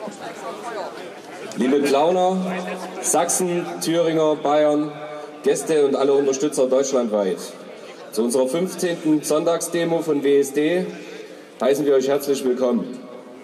Liebe Plauner, Sachsen, Thüringer, Bayern, Gäste und alle Unterstützer deutschlandweit. Zu unserer 15. Sonntagsdemo von WSD heißen wir euch herzlich willkommen.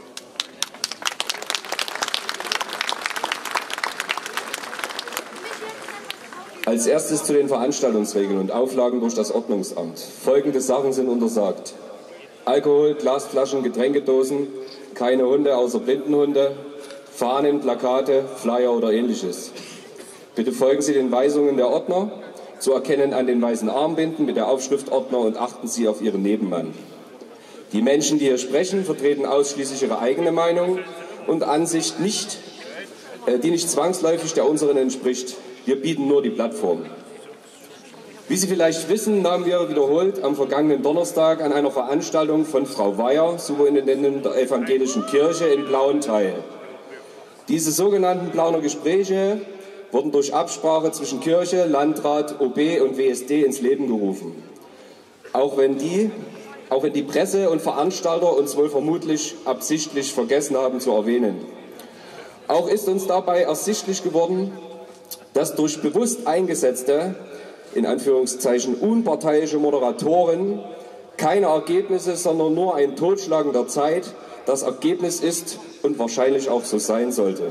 Als erstes zu den Veranstaltungsregeln und Auflagen durch das Ordnungsamt. Folgende Sachen sind untersagt: Alkohol, Glasflaschen, Getränkedosen, keine Hunde außer Blindenhunde, Fahnen, Plakate, Flyer oder ähnliches. Bitte folgen Sie den Weisungen der Ordner, zu erkennen an den weißen Armbinden mit der Aufschrift Ordner, und achten Sie auf Ihren Nebenmann. Die Menschen, die hier sprechen, vertreten ausschließlich ihre eigene Meinung und Ansicht, die nicht zwangsläufig der unseren entspricht. Wir bieten nur die Plattform. Wie Sie vielleicht wissen, nahmen wir wiederholt am vergangenen Donnerstag an einer Veranstaltung von Frau Weyer, Superintendentin der Evangelischen Kirche in Plauen, teil. Diese sogenannten Plauner Gespräche wurden durch Absprache zwischen Kirche, Landrat, OB und WSD ins Leben gerufen. Auch wenn die Presse und Veranstalter uns wohl vermutlich absichtlich vergessen haben zu erwähnen. Auch ist uns dabei ersichtlich geworden, dass durch bewusst eingesetzte, in Anführungszeichen unparteiische Moderatoren keine Ergebnisse, sondern nur ein Totschlagen der Zeit das Ergebnis ist und wahrscheinlich auch so sein sollte.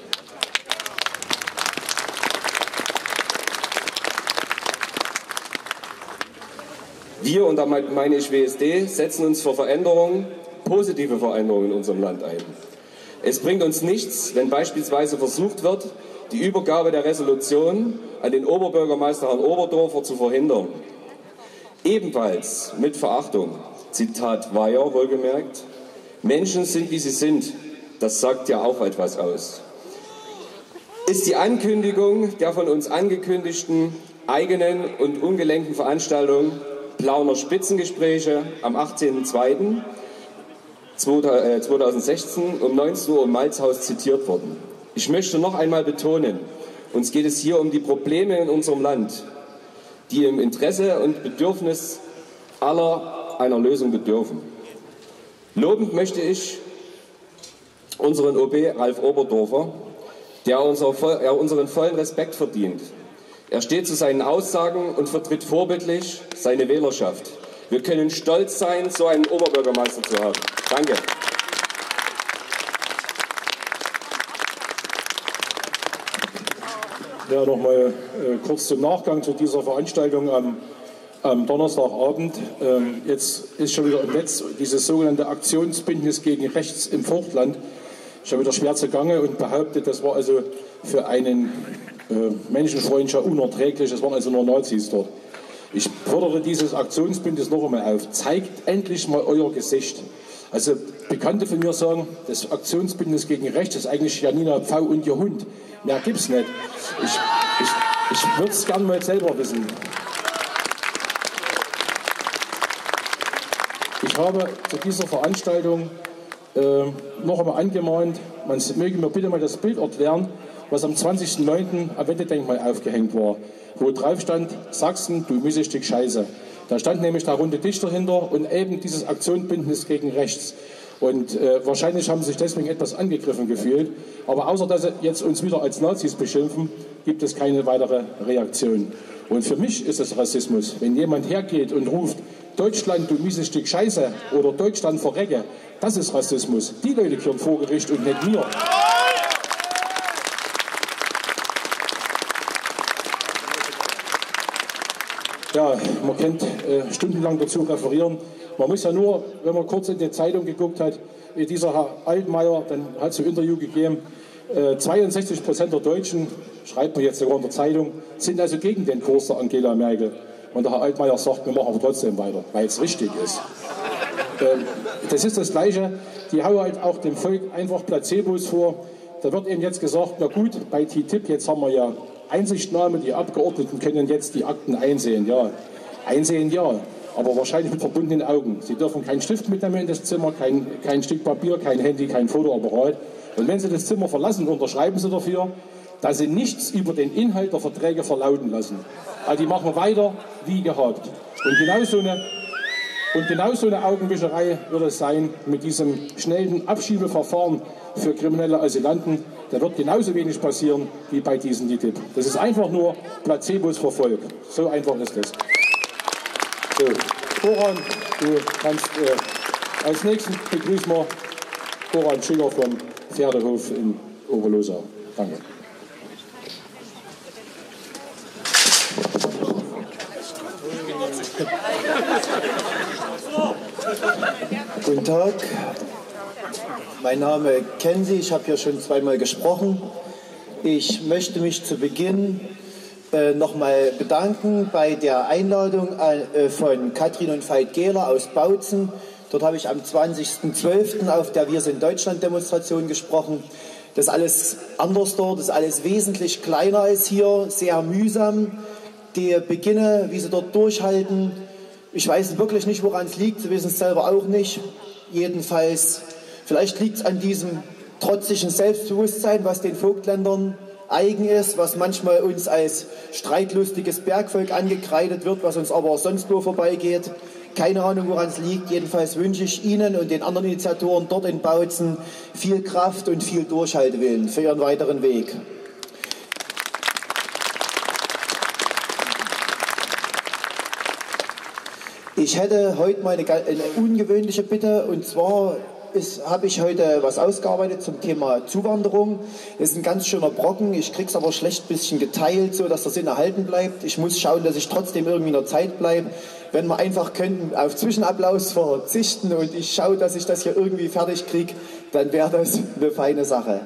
Wir, und damit meine ich WSD, setzen uns für Veränderungen, positive Veränderungen in unserem Land ein. Es bringt uns nichts, wenn beispielsweise versucht wird, die Übergabe der Resolution an den Oberbürgermeister Herrn Oberdorfer zu verhindern. Ebenfalls mit Verachtung, Zitat Weyer wohlgemerkt: Menschen sind, wie sie sind, das sagt ja auch etwas aus. Ist die Ankündigung der von uns angekündigten eigenen und ungelenkten Veranstaltung Plauner Spitzengespräche am 18.02.2016 um 19 Uhr im Malzhaus zitiert worden. Ich möchte noch einmal betonen, uns geht es hier um die Probleme in unserem Land, die im Interesse und Bedürfnis aller einer Lösung bedürfen. Lobend möchte ich unseren OB Ralf Oberdorfer, der unseren vollen Respekt verdient. Er steht zu seinen Aussagen und vertritt vorbildlich seine Wählerschaft. Wir können stolz sein, so einen Oberbürgermeister zu haben. Danke. Ja, nochmal kurz zum Nachgang zu dieser Veranstaltung am Donnerstagabend. Jetzt ist schon wieder im Netz dieses sogenannte Aktionsbündnis gegen Rechts im Vogtland schon wieder schwer zugange und behauptet, das war also für einen Menschenfreund schon unerträglich, es waren also nur Nazis dort. Ich fordere dieses Aktionsbündnis noch einmal auf: Zeigt endlich mal euer Gesicht. Also Bekannte von mir sagen, das Aktionsbündnis gegen Rechts ist eigentlich Janina Pfau und ihr Hund. Mehr gibt's nicht. Ich würde es gerne mal selber wissen. Ich habe zu dieser Veranstaltung noch einmal angemahnt, man möge mir bitte mal das Bild erklären, was am 20.09. am Wendedenkmal aufgehängt war, wo drauf stand: Sachsen, du Missestück Scheiße. Da stand nämlich der runde Tisch dahinter und eben dieses Aktionsbündnis gegen Rechts. Und wahrscheinlich haben sie sich deswegen etwas angegriffen gefühlt. Aber außer dass sie jetzt uns wieder als Nazis beschimpfen, gibt es keine weitere Reaktion. Und für mich ist es Rassismus, wenn jemand hergeht und ruft: Deutschland, du mieses Stück Scheiße, oder Deutschland verrecke. Das ist Rassismus. Die Leute gehören vor Gericht und nicht mir. Ja, man könnte stundenlang dazu referieren. Man muss ja nur, wenn man kurz in die Zeitung geguckt hat, dieser Herr Altmaier, dann hat es ein Interview gegeben, 62% der Deutschen, schreibt man jetzt sogar in der Zeitung, sind also gegen den Kurs der Angela Merkel. Und der Herr Altmaier sagt, wir machen aber trotzdem weiter, weil es richtig ist. Das ist das Gleiche, die hauen halt auch dem Volk einfach Placebos vor. Da wird eben jetzt gesagt, na gut, bei TTIP, jetzt haben wir ja Einsichtnahme, die Abgeordneten können jetzt die Akten einsehen. Ja, einsehen ja, aber wahrscheinlich mit verbundenen Augen. Sie dürfen keinen Stift mitnehmen in das Zimmer, kein Stück Papier, kein Handy, kein Fotoapparat. Und wenn Sie das Zimmer verlassen, unterschreiben Sie dafür, dass Sie nichts über den Inhalt der Verträge verlauten lassen. Also die machen weiter wie gehabt. Und genau so eine Und genauso eine Augenwischerei wird es sein mit diesem schnellen Abschiebeverfahren für kriminelle Asylanten. Da wird genauso wenig passieren wie bei diesem DITIB. Das ist einfach nur Placebos für Volk. So einfach ist es. So, Goran, du kannst als nächsten begrüßen wir Goran Schiller vom Pferdehof in Oberlosau. Danke. Guten Tag, mein Name kennen Sie, ich habe hier schon zweimal gesprochen. Ich möchte mich zu Beginn nochmal bedanken bei der Einladung von Katrin und Veit Gehler aus Bautzen. Dort habe ich am 20.12. auf der Wir sind Deutschland Demonstration gesprochen. Das ist alles anders dort, das ist alles wesentlich kleiner als hier, sehr mühsam. Die Beginne, wie sie dort durchhalten, ich weiß wirklich nicht, woran es liegt, Sie wissen es selber auch nicht. Jedenfalls, vielleicht liegt es an diesem trotzigen Selbstbewusstsein, was den Vogtländern eigen ist, was manchmal uns als streitlustiges Bergvolk angekreidet wird, was uns aber sonst wo vorbeigeht. Keine Ahnung, woran es liegt. Jedenfalls wünsche ich Ihnen und den anderen Initiatoren dort in Bautzen viel Kraft und viel Durchhaltewillen für Ihren weiteren Weg. Ich hätte heute mal eine ungewöhnliche Bitte, und zwar habe ich heute was ausgearbeitet zum Thema Zuwanderung. Das ist ein ganz schöner Brocken, ich kriege es aber schlecht ein bisschen geteilt, so dass der Sinn erhalten bleibt. Ich muss schauen, dass ich trotzdem irgendwie in der Zeit bleibe. Wenn wir einfach könnten auf Zwischenapplaus verzichten und ich schaue, dass ich das hier irgendwie fertig kriege, dann wäre das eine feine Sache.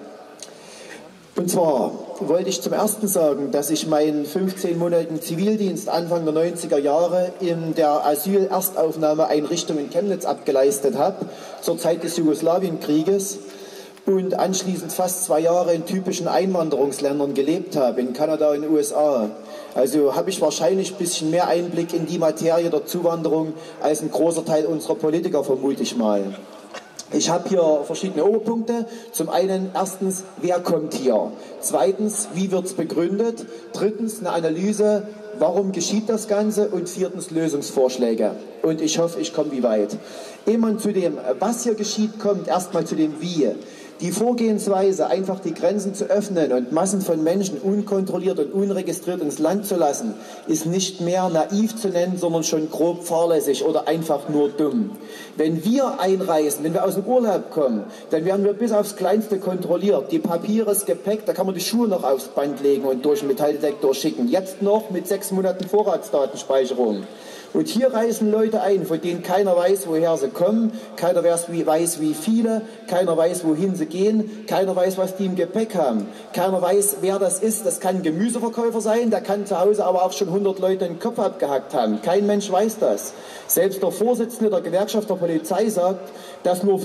Und zwar wollte ich zum Ersten sagen, dass ich meinen 15-monatigen Zivildienst Anfang der 90er Jahre in der Asyl-Erstaufnahmeeinrichtung in Chemnitz abgeleistet habe, zur Zeit des Jugoslawienkrieges, und anschließend fast 2 Jahre in typischen Einwanderungsländern gelebt habe, in Kanada und in den USA. Also habe ich wahrscheinlich ein bisschen mehr Einblick in die Materie der Zuwanderung als ein großer Teil unserer Politiker, vermute ich mal. Ich habe hier verschiedene Oberpunkte. Zum einen, erstens, wer kommt hier? Zweitens, wie wird es begründet? Drittens, eine Analyse, warum geschieht das Ganze? Und viertens, Lösungsvorschläge. Und ich hoffe, ich komme wie weit. Ehe man zu dem, was hier geschieht, kommt, erstmal zu dem Wie. Die Vorgehensweise, einfach die Grenzen zu öffnen und Massen von Menschen unkontrolliert und unregistriert ins Land zu lassen, ist nicht mehr naiv zu nennen, sondern schon grob fahrlässig oder einfach nur dumm. Wenn wir einreisen, wenn wir aus dem Urlaub kommen, dann werden wir bis aufs Kleinste kontrolliert. Die Papiere, das Gepäck, da kann man die Schuhe noch aufs Band legen und durch den Metalldetektor schicken. Jetzt noch mit 6 Monaten Vorratsdatenspeicherung. Und hier reisen Leute ein, von denen keiner weiß, woher sie kommen, keiner weiß, wie viele, keiner weiß, wohin sie gehen, keiner weiß, was die im Gepäck haben, keiner weiß, wer das ist. Das kann ein Gemüseverkäufer sein, der kann zu Hause aber auch schon 100 Leute den Kopf abgehackt haben. Kein Mensch weiß das. Selbst der Vorsitzende der Gewerkschaft der Polizei sagt, dass nur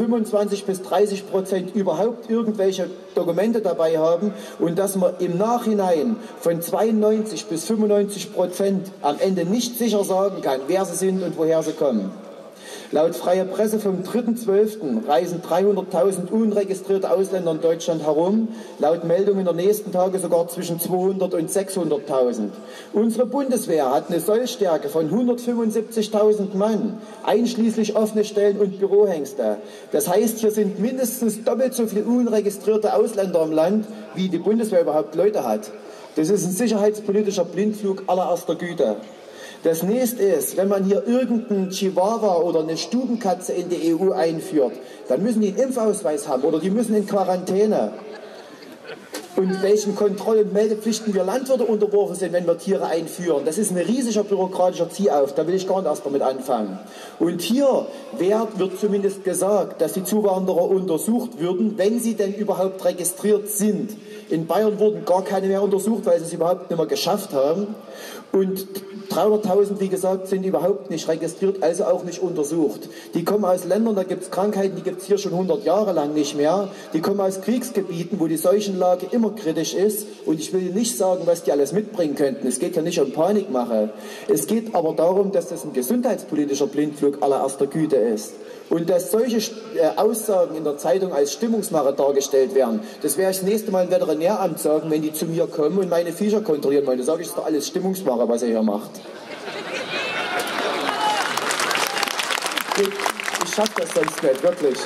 25-30% überhaupt irgendwelche Dokumente dabei haben und dass man im Nachhinein von 92-95% am Ende nicht sicher sagen kann, wer sie sind und woher sie kommen. Laut Freie Presse vom 3.12. reisen 300.000 unregistrierte Ausländer in Deutschland herum, laut Meldungen der nächsten Tage sogar zwischen 200 und 600.000. Unsere Bundeswehr hat eine Sollstärke von 175.000 Mann, einschließlich offene Stellen und Bürohengste. Das heißt, hier sind mindestens doppelt so viele unregistrierte Ausländer im Land, wie die Bundeswehr überhaupt Leute hat. Das ist ein sicherheitspolitischer Blindflug allererster Güte. Das nächste ist, wenn man hier irgendeinen Chihuahua oder eine Stubenkatze in die EU einführt, dann müssen die einen Impfausweis haben oder die müssen in Quarantäne. Und welchen Kontroll- und Meldepflichten wir Landwirte unterworfen sind, wenn wir Tiere einführen. Das ist ein riesiger bürokratischer Ziehauf, da will ich gar nicht erst damit anfangen. Und hier wird zumindest gesagt, dass die Zuwanderer untersucht würden, wenn sie denn überhaupt registriert sind. In Bayern wurden gar keine mehr untersucht, weil sie es überhaupt nicht mehr geschafft haben. Und 300.000, wie gesagt, sind überhaupt nicht registriert, also auch nicht untersucht. Die kommen aus Ländern, da gibt es Krankheiten, die gibt es hier schon 100 Jahre lang nicht mehr. Die kommen aus Kriegsgebieten, wo die Seuchenlage immer kritisch ist. Und ich will nicht sagen, was die alles mitbringen könnten. Es geht ja nicht um Panikmache. Es geht aber darum, dass das ein gesundheitspolitischer Blindflug allererster Güte ist. Und dass solche Aussagen in der Zeitung als Stimmungsmache dargestellt werden, das werde ich das nächste Mal im Veterinäramt sagen, wenn die zu mir kommen und meine Viecher kontrollieren wollen. Da sage ich, das ist doch alles Stimmungsmache, was ihr hier macht. schaffe das sonst nicht, wirklich.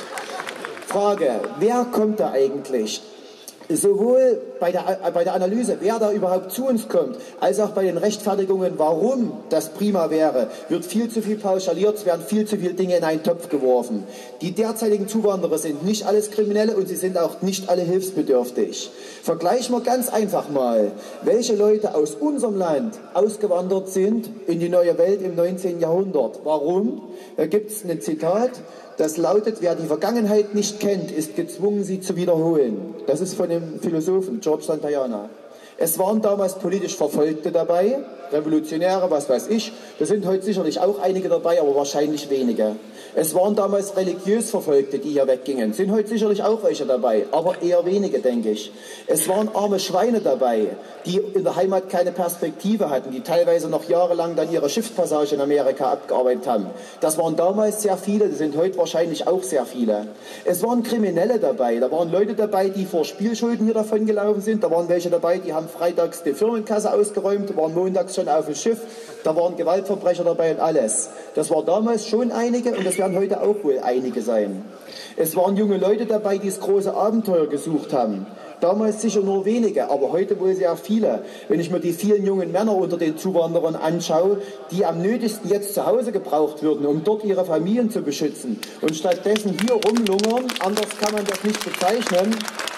Frage, wer kommt da eigentlich? Sowohl bei der Analyse, wer da überhaupt zu uns kommt, als auch bei den Rechtfertigungen, warum das prima wäre, wird viel zu viel pauschaliert, es werden viel zu viele Dinge in einen Topf geworfen. Die derzeitigen Zuwanderer sind nicht alles Kriminelle und sie sind auch nicht alle hilfsbedürftig. Vergleichen wir ganz einfach mal, welche Leute aus unserem Land ausgewandert sind in die neue Welt im 19. Jahrhundert. Warum? Da gibt es ein Zitat. Das lautet, wer die Vergangenheit nicht kennt, ist gezwungen, sie zu wiederholen. Das ist von dem Philosophen George Santayana. Es waren damals politisch Verfolgte dabei, Revolutionäre, was weiß ich. Da sind heute sicherlich auch einige dabei, aber wahrscheinlich wenige. Es waren damals religiös Verfolgte, die hier weggingen. Sind heute sicherlich auch welche dabei, aber eher wenige, denke ich. Es waren arme Schweine dabei, die in der Heimat keine Perspektive hatten, die teilweise noch jahrelang dann ihre Schiffspassage in Amerika abgearbeitet haben. Das waren damals sehr viele, das sind heute wahrscheinlich auch sehr viele. Es waren Kriminelle dabei, da waren Leute dabei, die vor Spielschulden hier davon gelaufen sind, da waren welche dabei, die haben freitags die Firmenkasse ausgeräumt, waren montags schon auf dem Schiff, da waren Gewaltverbrecher dabei und alles. Das war damals schon einige und das werden heute auch wohl einige sein. Es waren junge Leute dabei, die das große Abenteuer gesucht haben. Damals sicher nur wenige, aber heute wohl sehr viele. Wenn ich mir die vielen jungen Männer unter den Zuwanderern anschaue, die am nötigsten jetzt zu Hause gebraucht würden, um dort ihre Familien zu beschützen und stattdessen hier rumlungern, anders kann man das nicht bezeichnen,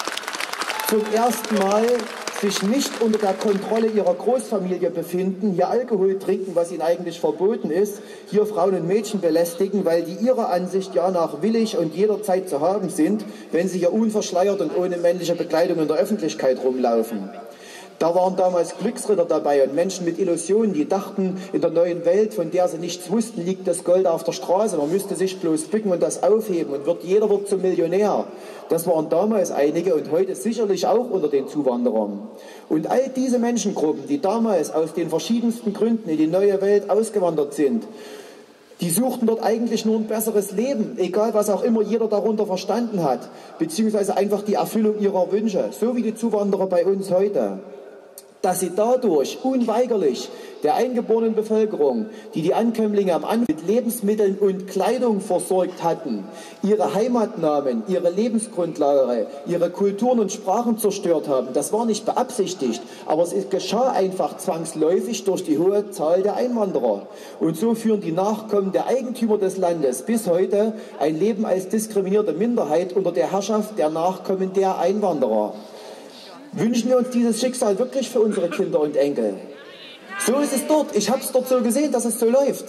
zum ersten Mal sich nicht unter der Kontrolle ihrer Großfamilie befinden, hier Alkohol trinken, was ihnen eigentlich verboten ist, hier Frauen und Mädchen belästigen, weil die ihrer Ansicht ja nach willig und jederzeit zu haben sind, wenn sie hier unverschleiert und ohne männliche Bekleidung in der Öffentlichkeit rumlaufen. Da waren damals Glücksritter dabei und Menschen mit Illusionen, die dachten, in der neuen Welt, von der sie nichts wussten, liegt das Gold auf der Straße. Man müsste sich bloß bücken und das aufheben und jeder wird zum Millionär. Das waren damals einige und heute sicherlich auch unter den Zuwanderern. Und all diese Menschengruppen, die damals aus den verschiedensten Gründen in die neue Welt ausgewandert sind, die suchten dort eigentlich nur ein besseres Leben, egal was auch immer jeder darunter verstanden hat, beziehungsweise einfach die Erfüllung ihrer Wünsche, so wie die Zuwanderer bei uns heute. Dass sie dadurch unweigerlich der eingeborenen Bevölkerung, die Ankömmlinge am Anfang mit Lebensmitteln und Kleidung versorgt hatten, ihre Heimatnamen, ihre Lebensgrundlage, ihre Kulturen und Sprachen zerstört haben. Das war nicht beabsichtigt, aber es geschah einfach zwangsläufig durch die hohe Zahl der Einwanderer. Und so führen die Nachkommen der Eigentümer des Landes bis heute ein Leben als diskriminierte Minderheit unter der Herrschaft der Nachkommen der Einwanderer. Wünschen wir uns dieses Schicksal wirklich für unsere Kinder und Enkel? So ist es dort. Ich habe es dort so gesehen, dass es so läuft.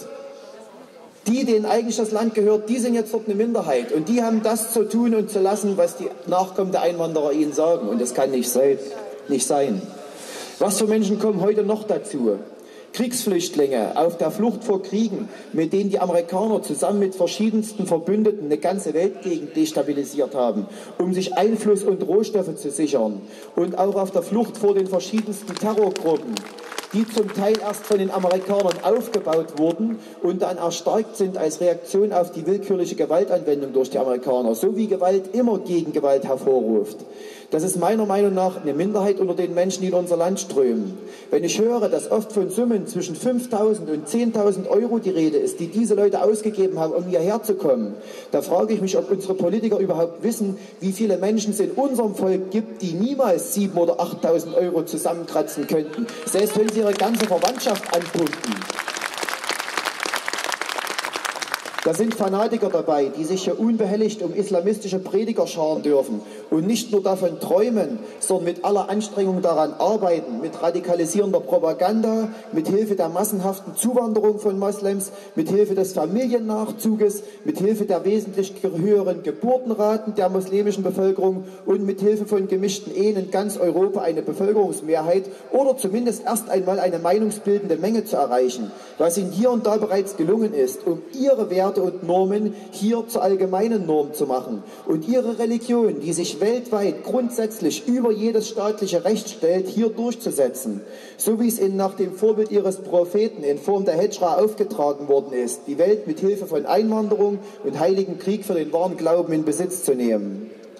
Die, denen eigentlich das Land gehört, die sind jetzt dort eine Minderheit. Und die haben das zu tun und zu lassen, was die Nachkommen der Einwanderer ihnen sagen. Und das kann nicht sein. Was für Menschen kommen heute noch dazu? Kriegsflüchtlinge auf der Flucht vor Kriegen, mit denen die Amerikaner zusammen mit verschiedensten Verbündeten eine ganze Weltgegend destabilisiert haben, um sich Einfluss und Rohstoffe zu sichern. Und auch auf der Flucht vor den verschiedensten Terrorgruppen, die zum Teil erst von den Amerikanern aufgebaut wurden und dann erstarkt sind als Reaktion auf die willkürliche Gewaltanwendung durch die Amerikaner, so wie Gewalt immer Gegengewalt hervorruft. Das ist meiner Meinung nach eine Minderheit unter den Menschen, die in unser Land strömen. Wenn ich höre, dass oft von Summen zwischen 5.000 und 10.000 Euro die Rede ist, die diese Leute ausgegeben haben, um hierher zu kommen, da frage ich mich, ob unsere Politiker überhaupt wissen, wie viele Menschen es in unserem Volk gibt, die niemals 7.000 oder 8.000 Euro zusammenkratzen könnten, selbst wenn sie ihre ganze Verwandtschaft anpumpen. Da sind Fanatiker dabei, die sich hier unbehelligt um islamistische Prediger scharen dürfen und nicht nur davon träumen, sondern mit aller Anstrengung daran arbeiten, mit radikalisierender Propaganda, mit Hilfe der massenhaften Zuwanderung von Moslems, mit Hilfe des Familiennachzuges, mit Hilfe der wesentlich höheren Geburtenraten der muslimischen Bevölkerung und mit Hilfe von gemischten Ehen in ganz Europa eine Bevölkerungsmehrheit oder zumindest erst einmal eine meinungsbildende Menge zu erreichen, was ihnen hier und da bereits gelungen ist, um ihre Werte und Normen hier zur allgemeinen Norm zu machen und ihre Religion, die sich weltweit grundsätzlich über jedes staatliche Recht stellt, hier durchzusetzen, so wie es ihnen nach dem Vorbild ihres Propheten in Form der Hedschra aufgetragen worden ist, die Welt mit Hilfe von Einwanderung und heiligem Krieg für den wahren Glauben in Besitz zu nehmen.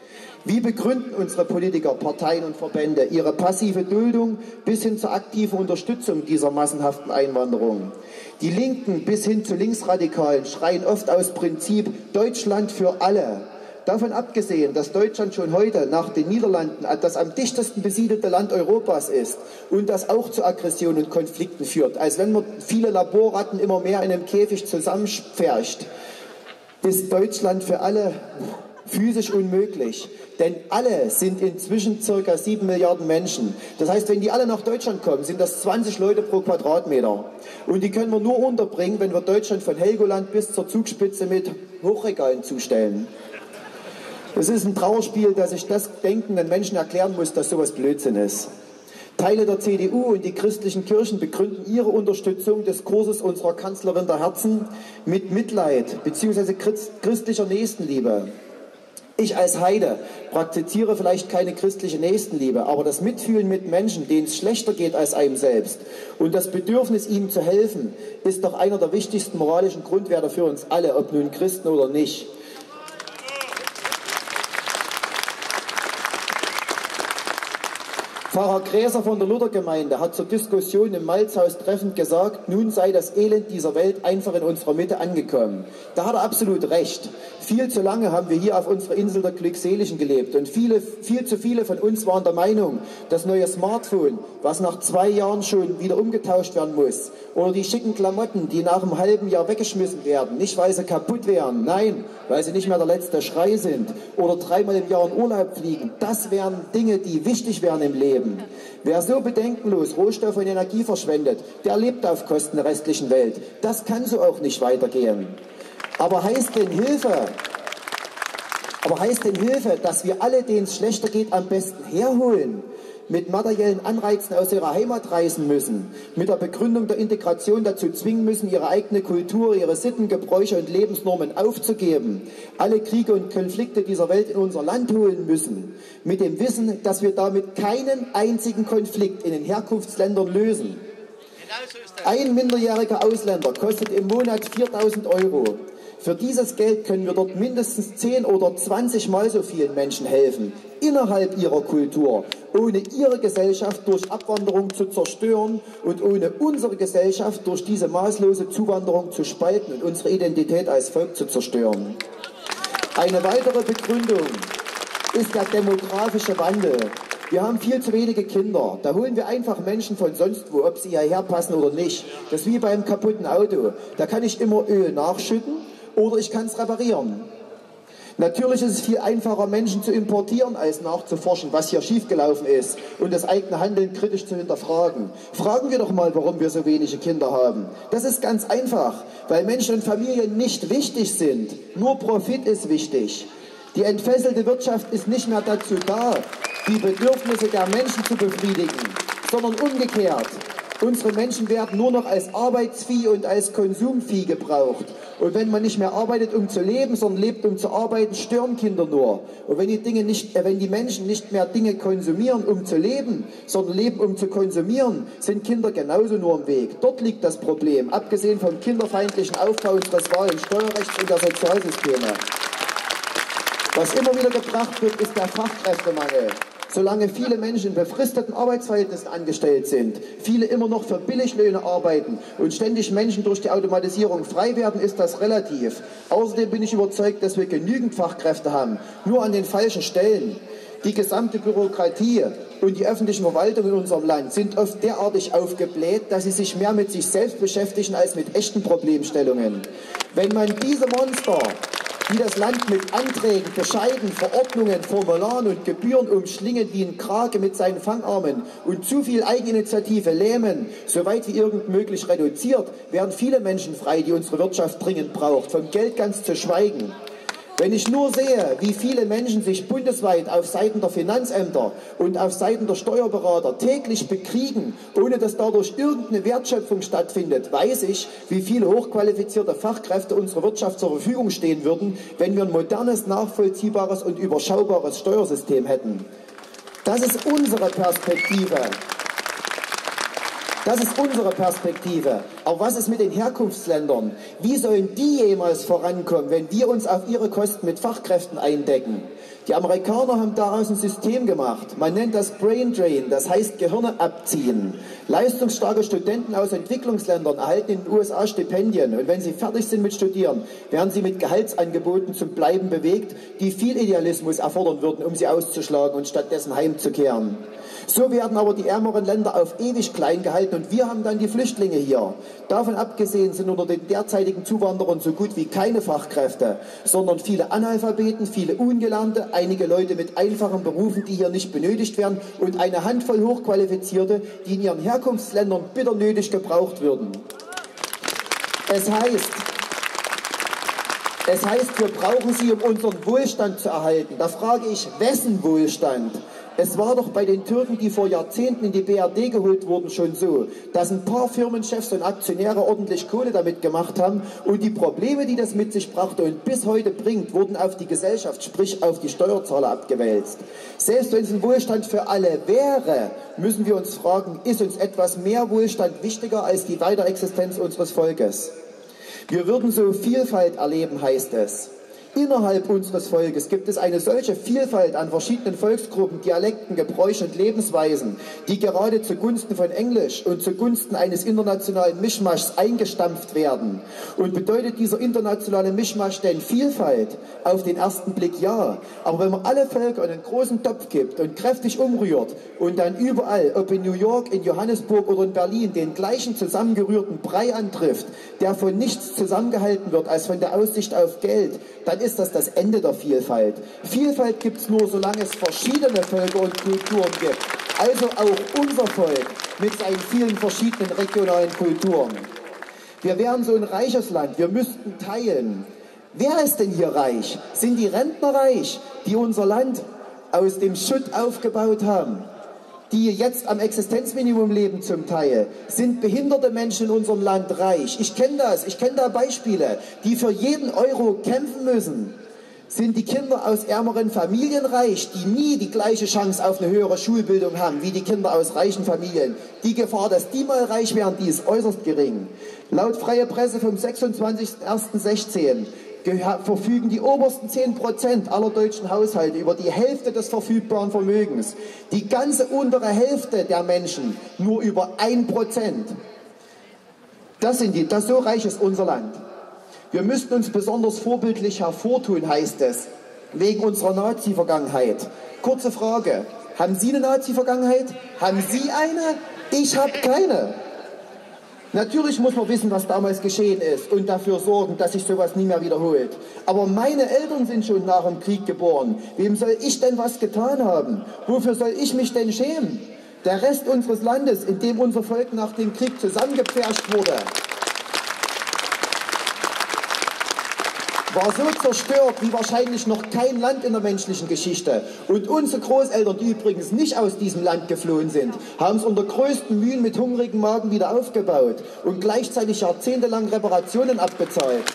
Wie begründen unsere Politiker, Parteien und Verbände ihre passive Duldung bis hin zur aktiven Unterstützung dieser massenhaften Einwanderung? Die Linken bis hin zu Linksradikalen schreien oft aus Prinzip Deutschland für alle. Davon abgesehen, dass Deutschland schon heute nach den Niederlanden das am dichtesten besiedelte Land Europas ist und das auch zu Aggressionen und Konflikten führt, als wenn man viele Laborratten immer mehr in einem Käfig zusammenpfercht, ist Deutschland für alle physisch unmöglich. Denn alle sind inzwischen ca. 7 Milliarden Menschen. Das heißt, wenn die alle nach Deutschland kommen, sind das 20 Leute pro Quadratmeter. Und die können wir nur unterbringen, wenn wir Deutschland von Helgoland bis zur Zugspitze mit Hochregalen zustellen. Es ist ein Trauerspiel, dass ich das denkenden Menschen erklären muss, dass sowas Blödsinn ist. Teile der CDU und die christlichen Kirchen begründen ihre Unterstützung des Kurses unserer Kanzlerin der Herzen mit Mitleid bzw. christlicher Nächstenliebe. Ich als Heide praktiziere vielleicht keine christliche Nächstenliebe, aber das Mitfühlen mit Menschen, denen es schlechter geht als einem selbst und das Bedürfnis, ihnen zu helfen, ist doch einer der wichtigsten moralischen Grundwerte für uns alle, ob nun Christen oder nicht. Pfarrer Gräser von der Luthergemeinde hat zur Diskussion im Malzhaus treffend gesagt, nun sei das Elend dieser Welt einfach in unserer Mitte angekommen. Da hat er absolut recht. Viel zu lange haben wir hier auf unserer Insel der Glückseligen gelebt und viel zu viele von uns waren der Meinung, das neue Smartphone, was nach 2 Jahren schon wieder umgetauscht werden muss, oder die schicken Klamotten, die nach einem halben Jahr weggeschmissen werden, nicht weil sie kaputt wären, nein, weil sie nicht mehr der letzte Schrei sind, oder 3-mal im Jahr in Urlaub fliegen, das wären Dinge, die wichtig wären im Leben. Wer so bedenkenlos Rohstoffe und Energie verschwendet, der lebt auf Kosten der restlichen Welt. Das kann so auch nicht weitergehen. Aber heißt denn Hilfe, dass wir alle, denen es schlechter geht, am besten herholen, mit materiellen Anreizen aus ihrer Heimat reisen müssen, mit der Begründung der Integration dazu zwingen müssen, ihre eigene Kultur, ihre Sitten, Gebräuche und Lebensnormen aufzugeben, alle Kriege und Konflikte dieser Welt in unser Land holen müssen, mit dem Wissen, dass wir damit keinen einzigen Konflikt in den Herkunftsländern lösen. Ein minderjähriger Ausländer kostet im Monat 4.000 €. Für dieses Geld können wir dort mindestens 10 oder 20 Mal so vielen Menschen helfen, innerhalb ihrer Kultur, ohne ihre Gesellschaft durch Abwanderung zu zerstören und ohne unsere Gesellschaft durch diese maßlose Zuwanderung zu spalten und unsere Identität als Volk zu zerstören. Eine weitere Begründung ist der demografische Wandel. Wir haben viel zu wenige Kinder. Da holen wir einfach Menschen von sonst wo, ob sie hierher passen oder nicht. Das ist wie beim kaputten Auto. Da kann ich immer Öl nachschütten oder ich kann es reparieren. Natürlich ist es viel einfacher, Menschen zu importieren, als nachzuforschen, was hier schiefgelaufen ist und das eigene Handeln kritisch zu hinterfragen. Fragen wir doch mal, warum wir so wenige Kinder haben. Das ist ganz einfach, weil Menschen und Familien nicht wichtig sind. Nur Profit ist wichtig. Die entfesselte Wirtschaft ist nicht mehr dazu da, die Bedürfnisse der Menschen zu befriedigen, sondern umgekehrt. Unsere Menschen werden nur noch als Arbeitsvieh und als Konsumvieh gebraucht. Und wenn man nicht mehr arbeitet, um zu leben, sondern lebt, um zu arbeiten, stören Kinder nur. Und wenn die Menschen nicht mehr Dinge konsumieren, um zu leben, sondern leben, um zu konsumieren, sind Kinder genauso nur im Weg. Dort liegt das Problem, abgesehen vom kinderfeindlichen Aufbau unseres Wahl- und Steuerrechts und der Sozialsysteme. Was immer wieder gebracht wird, ist der Fachkräftemangel. Solange viele Menschen in befristeten Arbeitsverhältnissen angestellt sind, viele immer noch für Billiglöhne arbeiten und ständig Menschen durch die Automatisierung frei werden, ist das relativ. Außerdem bin ich überzeugt, dass wir genügend Fachkräfte haben, nur an den falschen Stellen. Die gesamte Bürokratie und die öffentlichen Verwaltungen in unserem Land sind oft derartig aufgebläht, dass sie sich mehr mit sich selbst beschäftigen als mit echten Problemstellungen. Wenn man diese Monster, die das Land mit Anträgen, Bescheiden, Verordnungen, Formularen und Gebühren umschlingen wie ein Krake mit seinen Fangarmen und zu viel Eigeninitiative lähmen, soweit wie irgend möglich reduziert, werden viele Menschen frei, die unsere Wirtschaft dringend braucht, vom Geld ganz zu schweigen. Wenn ich nur sehe, wie viele Menschen sich bundesweit auf Seiten der Finanzämter und auf Seiten der Steuerberater täglich bekriegen, ohne dass dadurch irgendeine Wertschöpfung stattfindet, weiß ich, wie viele hochqualifizierte Fachkräfte unserer Wirtschaft zur Verfügung stehen würden, wenn wir ein modernes, nachvollziehbares und überschaubares Steuersystem hätten. Das ist unsere Perspektive. Das ist unsere Perspektive. Aber was ist mit den Herkunftsländern? Wie sollen die jemals vorankommen, wenn wir uns auf ihre Kosten mit Fachkräften eindecken? Die Amerikaner haben daraus ein System gemacht. Man nennt das Brain Drain, das heißt Gehirne abziehen. Leistungsstarke Studenten aus Entwicklungsländern erhalten in den USA Stipendien. Und wenn sie fertig sind mit Studieren, werden sie mit Gehaltsangeboten zum Bleiben bewegt, die viel Idealismus erfordern würden, um sie auszuschlagen und stattdessen heimzukehren. So werden aber die ärmeren Länder auf ewig klein gehalten und wir haben dann die Flüchtlinge hier. Davon abgesehen sind unter den derzeitigen Zuwanderern so gut wie keine Fachkräfte, sondern viele Analphabeten, viele Ungelernte, einige Leute mit einfachen Berufen, die hier nicht benötigt werden und eine Handvoll Hochqualifizierte, die in ihren Herkunftsländern bitter nötig gebraucht würden. Es heißt, wir brauchen sie, um unseren Wohlstand zu erhalten. Da frage ich, wessen Wohlstand? Es war doch bei den Türken, die vor Jahrzehnten in die BRD geholt wurden, schon so, dass ein paar Firmenchefs und Aktionäre ordentlich Kohle damit gemacht haben und die Probleme, die das mit sich brachte und bis heute bringt, wurden auf die Gesellschaft, sprich auf die Steuerzahler abgewälzt. Selbst wenn es ein Wohlstand für alle wäre, müssen wir uns fragen, ist uns etwas mehr Wohlstand wichtiger als die Weiterexistenz unseres Volkes? Wir würden so Vielfalt erleben, heißt es. Innerhalb unseres Volkes gibt es eine solche Vielfalt an verschiedenen Volksgruppen, Dialekten, Gebräuchen und Lebensweisen, die gerade zugunsten von Englisch und zugunsten eines internationalen Mischmaschs eingestampft werden. Und bedeutet dieser internationale Mischmasch denn Vielfalt? Auf den ersten Blick ja. Aber wenn man alle Völker in einen großen Topf kippt und kräftig umrührt und dann überall, ob in New York, in Johannesburg oder in Berlin, den gleichen zusammengerührten Brei antrifft, der von nichts zusammengehalten wird als von der Aussicht auf Geld, dann ist das Ende der Vielfalt. Vielfalt gibt es nur, solange es verschiedene Völker und Kulturen gibt. Also auch unser Volk mit seinen vielen verschiedenen regionalen Kulturen. Wir wären so ein reiches Land, wir müssten teilen. Wer ist denn hier reich? Sind die Rentner reich, die unser Land aus dem Schutt aufgebaut haben? Die jetzt am Existenzminimum leben zum Teil, sind behinderte Menschen in unserem Land reich. Ich kenne da Beispiele, die für jeden Euro kämpfen müssen. Sind die Kinder aus ärmeren Familien reich, die nie die gleiche Chance auf eine höhere Schulbildung haben wie die Kinder aus reichen Familien? Die Gefahr, dass die mal reich werden, die ist äußerst gering. Laut Freie Presse vom 26.01.16 verfügen die obersten 10% aller deutschen Haushalte über die Hälfte des verfügbaren Vermögens. Die ganze untere Hälfte der Menschen nur über 1%. So reich ist unser Land. Wir müssten uns besonders vorbildlich hervortun, heißt es, wegen unserer Nazi-Vergangenheit. Kurze Frage, haben Sie eine Nazi-Vergangenheit? Haben Sie eine? Ich habe keine. Natürlich muss man wissen, was damals geschehen ist und dafür sorgen, dass sich sowas nie mehr wiederholt. Aber meine Eltern sind schon nach dem Krieg geboren. Wem soll ich denn was getan haben? Wofür soll ich mich denn schämen? Der Rest unseres Landes, in dem unser Volk nach dem Krieg zusammengepfercht wurde, war so zerstört wie wahrscheinlich noch kein Land in der menschlichen Geschichte. Und unsere Großeltern, die übrigens nicht aus diesem Land geflohen sind, haben es unter größten Mühen mit hungrigen Magen wieder aufgebaut und gleichzeitig jahrzehntelang Reparationen abbezahlt.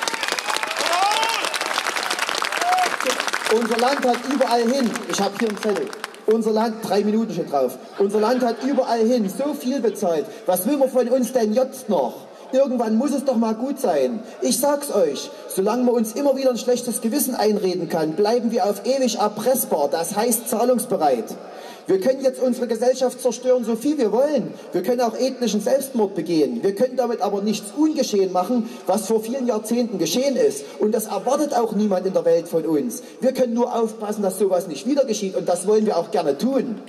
Unser Land hat überall hin, ich habe hier einen Zettel, unser Land, 3 Minuten schon drauf, unser Land hat überall hin so viel bezahlt. Was will man von uns denn jetzt noch? Irgendwann muss es doch mal gut sein. Ich sag's euch, solange man uns immer wieder ein schlechtes Gewissen einreden kann, bleiben wir auf ewig erpressbar, das heißt zahlungsbereit. Wir können jetzt unsere Gesellschaft zerstören, so viel wir wollen. Wir können auch ethnischen Selbstmord begehen. Wir können damit aber nichts ungeschehen machen, was vor vielen Jahrzehnten geschehen ist. Und das erwartet auch niemand in der Welt von uns. Wir können nur aufpassen, dass sowas nicht wieder geschieht. Und das wollen wir auch gerne tun.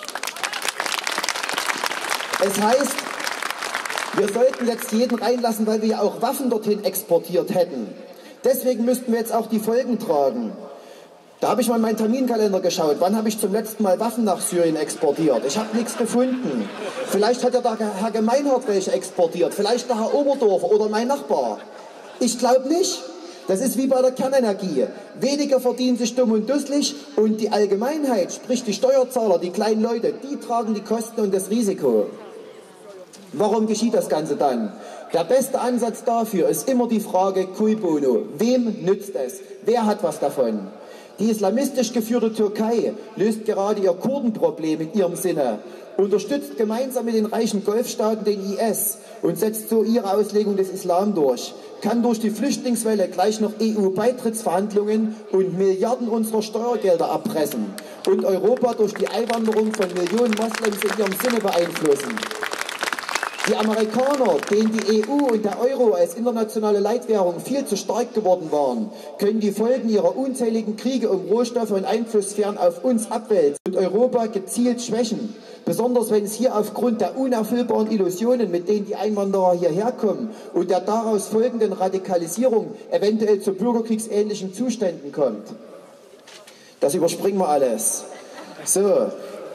Es heißt, wir sollten jetzt jeden reinlassen, weil wir ja auch Waffen dorthin exportiert hätten. Deswegen müssten wir jetzt auch die Folgen tragen. Da habe ich mal in meinen Terminkalender geschaut. Wann habe ich zum letzten Mal Waffen nach Syrien exportiert? Ich habe nichts gefunden. Vielleicht hat ja der Herr Gemeinhardt welche exportiert. Vielleicht der Herr Oberdorfer oder mein Nachbar. Ich glaube nicht. Das ist wie bei der Kernenergie. Wenige verdienen sich dumm und dusselig und die Allgemeinheit, sprich die Steuerzahler, die kleinen Leute, die tragen die Kosten und das Risiko. Warum geschieht das Ganze dann? Der beste Ansatz dafür ist immer die Frage cui bono. Wem nützt es? Wer hat was davon? Die islamistisch geführte Türkei löst gerade ihr Kurdenproblem in ihrem Sinne, unterstützt gemeinsam mit den reichen Golfstaaten den IS und setzt so ihre Auslegung des Islam durch, kann durch die Flüchtlingswelle gleich noch EU-Beitrittsverhandlungen und Milliarden unserer Steuergelder erpressen und Europa durch die Einwanderung von Millionen Moslems in ihrem Sinne beeinflussen. Die Amerikaner, denen die EU und der Euro als internationale Leitwährung viel zu stark geworden waren, können die Folgen ihrer unzähligen Kriege um Rohstoffe und Einflusssphären auf uns abwälzen und Europa gezielt schwächen. Besonders wenn es hier aufgrund der unerfüllbaren Illusionen, mit denen die Einwanderer hierher kommen und der daraus folgenden Radikalisierung eventuell zu bürgerkriegsähnlichen Zuständen kommt. Das überspringen wir alles. So,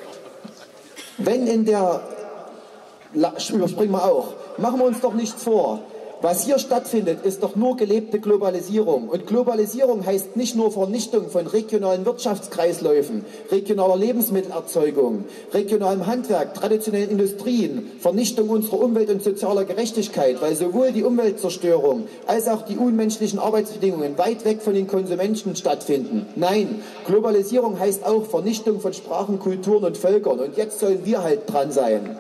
wenn in der überspringen wir auch. Machen wir uns doch nichts vor. Was hier stattfindet, ist doch nur gelebte Globalisierung. Und Globalisierung heißt nicht nur Vernichtung von regionalen Wirtschaftskreisläufen, regionaler Lebensmittelerzeugung, regionalem Handwerk, traditionellen Industrien, Vernichtung unserer Umwelt und sozialer Gerechtigkeit, weil sowohl die Umweltzerstörung als auch die unmenschlichen Arbeitsbedingungen weit weg von den Konsumenten stattfinden. Nein, Globalisierung heißt auch Vernichtung von Sprachen, Kulturen und Völkern. Und jetzt sollen wir halt dran sein.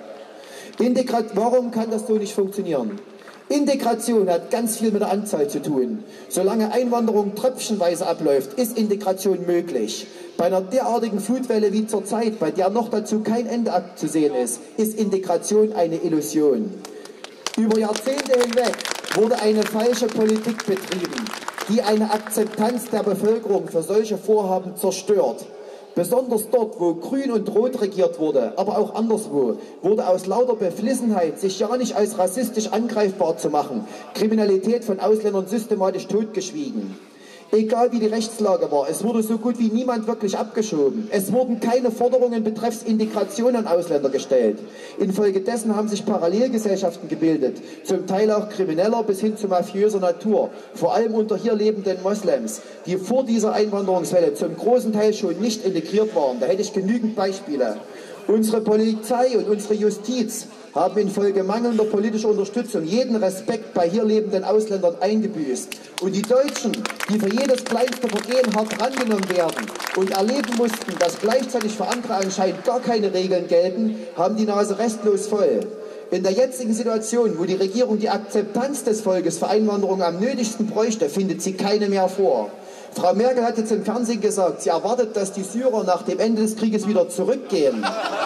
Warum kann das so nicht funktionieren? Integration hat ganz viel mit der Anzahl zu tun. Solange Einwanderung tröpfchenweise abläuft, ist Integration möglich. Bei einer derartigen Flutwelle wie zurzeit, bei der noch dazu kein Ende abzusehen ist Integration eine Illusion. Über Jahrzehnte hinweg wurde eine falsche Politik betrieben, die eine Akzeptanz der Bevölkerung für solche Vorhaben zerstört. Besonders dort, wo grün und rot regiert wurde, aber auch anderswo, wurde aus lauter Beflissenheit, sich ja nicht als rassistisch angreifbar zu machen, Kriminalität von Ausländern systematisch totgeschwiegen. Egal wie die Rechtslage war, es wurde so gut wie niemand wirklich abgeschoben. Es wurden keine Forderungen betreffs Integration an Ausländer gestellt. Infolgedessen haben sich Parallelgesellschaften gebildet, zum Teil auch krimineller bis hin zu mafiöser Natur, vor allem unter hier lebenden Moslems, die vor dieser Einwanderungswelle zum großen Teil schon nicht integriert waren. Da hätte ich genügend Beispiele. Unsere Polizei und unsere Justiz haben infolge mangelnder politischer Unterstützung jeden Respekt bei hier lebenden Ausländern eingebüßt. Und die Deutschen, die für jedes kleinste Vergehen hart rangenommen werden und erleben mussten, dass gleichzeitig für andere anscheinend gar keine Regeln gelten, haben die Nase restlos voll. In der jetzigen Situation, wo die Regierung die Akzeptanz des Volkes für Einwanderung am nötigsten bräuchte, findet sie keine mehr vor. Frau Merkel hat jetzt im Fernsehen gesagt, sie erwartet, dass die Syrer nach dem Ende des Krieges wieder zurückgehen.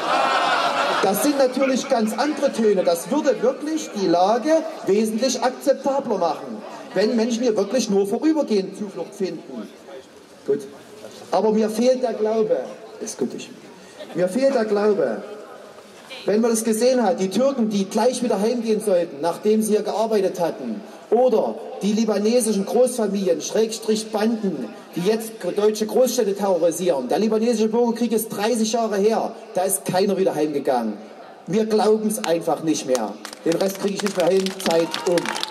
Das sind natürlich ganz andere Töne. Das würde wirklich die Lage wesentlich akzeptabler machen, wenn Menschen hier wirklich nur vorübergehend Zuflucht finden. Gut. Aber mir fehlt der Glaube. Ist gut. Mir fehlt der Glaube. Wenn man das gesehen hat, die Türken, die gleich wieder heimgehen sollten, nachdem sie hier gearbeitet hatten, oder die libanesischen Großfamilien, Schrägstrich Banden, die jetzt deutsche Großstädte terrorisieren. Der libanesische Bürgerkrieg ist 30 Jahre her, da ist keiner wieder heimgegangen. Wir glauben es einfach nicht mehr. Den Rest kriege ich nicht mehr hin, Zeit um.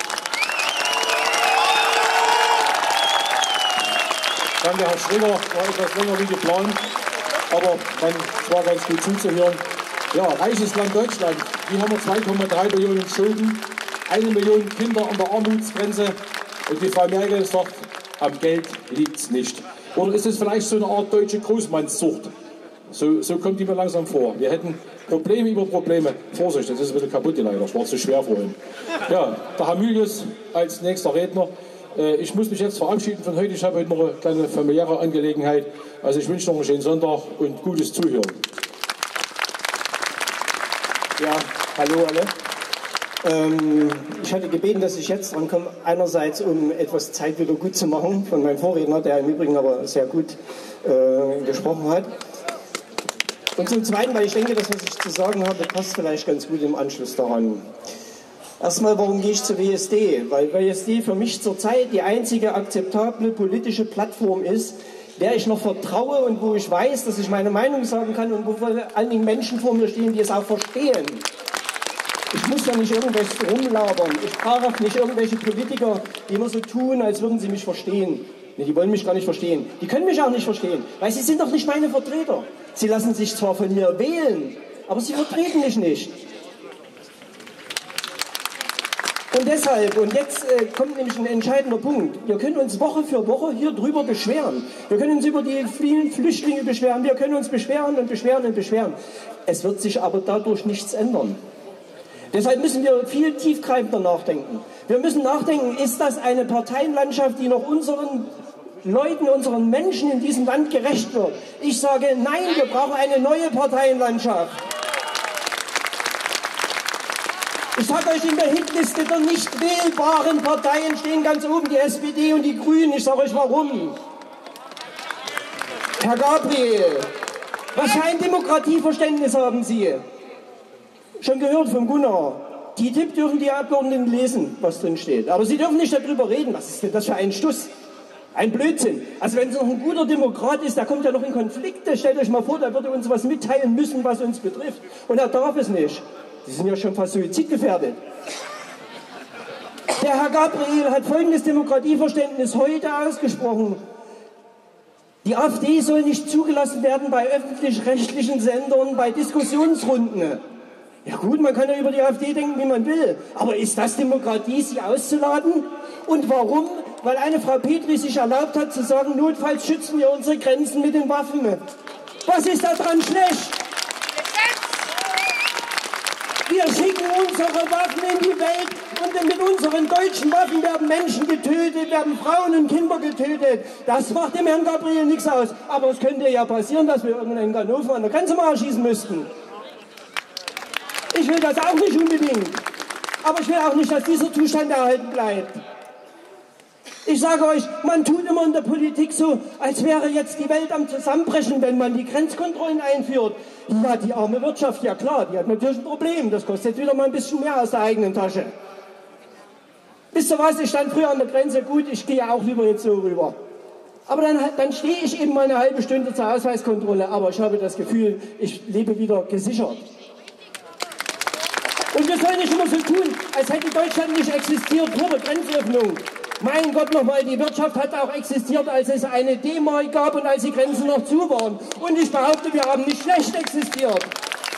Danke, Herr Schreger, war etwas länger wie geplant, aber es war ganz gut zuzuhören. Ja, reiches Land Deutschland, hier haben wir 2,3 Millionen Schulden, 1 Million Kinder an der Armutsgrenze und die Frau Merkel sagt, am Geld liegt es nicht. Oder ist es vielleicht so eine Art deutsche Großmannszucht? So kommt die mir langsam vor. Wir hätten Probleme über Probleme. Vorsicht, das ist ein bisschen kaputt leider, das war zu schwer vorhin. Ja, der Herr Mülius als nächster Redner. Ich muss mich jetzt verabschieden von heute. Ich habe heute noch eine kleine familiäre Angelegenheit. Also ich wünsche noch einen schönen Sonntag und gutes Zuhören. Ja, hallo alle. Ich hatte gebeten, dass ich jetzt drankomme. Einerseits, um etwas Zeit wieder gut zu machen von meinem Vorredner, der im Übrigen aber sehr gut gesprochen hat. Und zum Zweiten, weil ich denke, das, was ich zu sagen habe, passt vielleicht ganz gut im Anschluss daran. Erstmal, warum gehe ich zur WSD? Weil WSD für mich zurzeit die einzige akzeptable politische Plattform ist, der ich noch vertraue und wo ich weiß, dass ich meine Meinung sagen kann und wo vor allen Dingen Menschen vor mir stehen, die es auch verstehen. Ich muss ja nicht irgendwas rumlabern. Ich brauche auch nicht irgendwelche Politiker, die immer so tun, als würden sie mich verstehen. Nee, die wollen mich gar nicht verstehen. Die können mich auch nicht verstehen, weil sie sind doch nicht meine Vertreter. Sie lassen sich zwar von mir wählen, aber sie vertreten mich nicht. Und Und deshalb, und jetzt kommt nämlich ein entscheidender Punkt, wir können uns Woche für Woche hier drüber beschweren. Wir können uns über die vielen Flüchtlinge beschweren, wir können uns beschweren und beschweren und beschweren. Es wird sich aber dadurch nichts ändern. Deshalb müssen wir viel tiefgreifender nachdenken. Wir müssen nachdenken, ist das eine Parteienlandschaft, die noch unseren Leuten, unseren Menschen in diesem Land gerecht wird? Ich sage nein, wir brauchen eine neue Parteienlandschaft. Ich sage euch, in der Hitliste der nicht wählbaren Parteien stehen ganz oben die SPD und die Grünen. Ich sage euch warum. Herr Gabriel, was für ein Demokratieverständnis haben Sie? Schon gehört von Gunnar. Die TIP dürfen die Abgeordneten lesen, was drin steht. Aber sie dürfen nicht darüber reden. Was ist denn das für ein Stuss? Ein Blödsinn. Also wenn es noch ein guter Demokrat ist, der kommt ja noch in Konflikte. Stellt euch mal vor, der würde uns was mitteilen müssen, was uns betrifft. Und er darf es nicht. Sie sind ja schon fast suizidgefährdet. Der Herr Gabriel hat folgendes Demokratieverständnis heute ausgesprochen. Die AfD soll nicht zugelassen werden bei öffentlich-rechtlichen Sendern, bei Diskussionsrunden. Ja gut, man kann ja über die AfD denken, wie man will. Aber ist das Demokratie, sie auszuladen? Und warum? Weil eine Frau Petri sich erlaubt hat zu sagen, notfalls schützen wir unsere Grenzen mit den Waffen. Was ist daran schlecht? Wir schicken unsere Waffen in die Welt und mit unseren deutschen Waffen werden Menschen getötet, werden Frauen und Kinder getötet. Das macht dem Herrn Gabriel nichts aus. Aber es könnte ja passieren, dass wir irgendeinen Ganoven an der Grenze mal erschießen müssten. Ich will das auch nicht unbedingt. Aber ich will auch nicht, dass dieser Zustand erhalten bleibt. Ich sage euch, man tut immer in der Politik so, als wäre jetzt die Welt am Zusammenbrechen, wenn man die Grenzkontrollen einführt. Ja, die arme Wirtschaft, ja klar, die hat natürlich ein Problem. Das kostet wieder mal ein bisschen mehr aus der eigenen Tasche. Wisst ihr was, ich stand früher an der Grenze, gut, ich gehe auch lieber jetzt so rüber. Aber dann stehe ich eben mal eine halbe Stunde zur Ausweiskontrolle, aber ich habe das Gefühl, ich lebe wieder gesichert. Und wir sollen nicht immer so tun, als hätte Deutschland nicht existiert vor der Grenzöffnung. Mein Gott nochmal, die Wirtschaft hat auch existiert, als es eine D-Mark gab und als die Grenzen noch zu waren. Und ich behaupte, wir haben nicht schlecht existiert.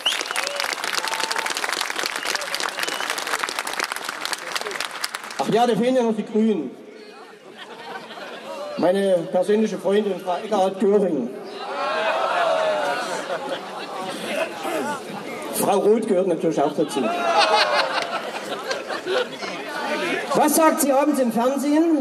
Ach ja, da fehlen ja noch die Grünen. Meine persönliche Freundin, Frau Eckhardt-Göring. Frau Roth gehört natürlich auch dazu. Was sagt sie abends im Fernsehen?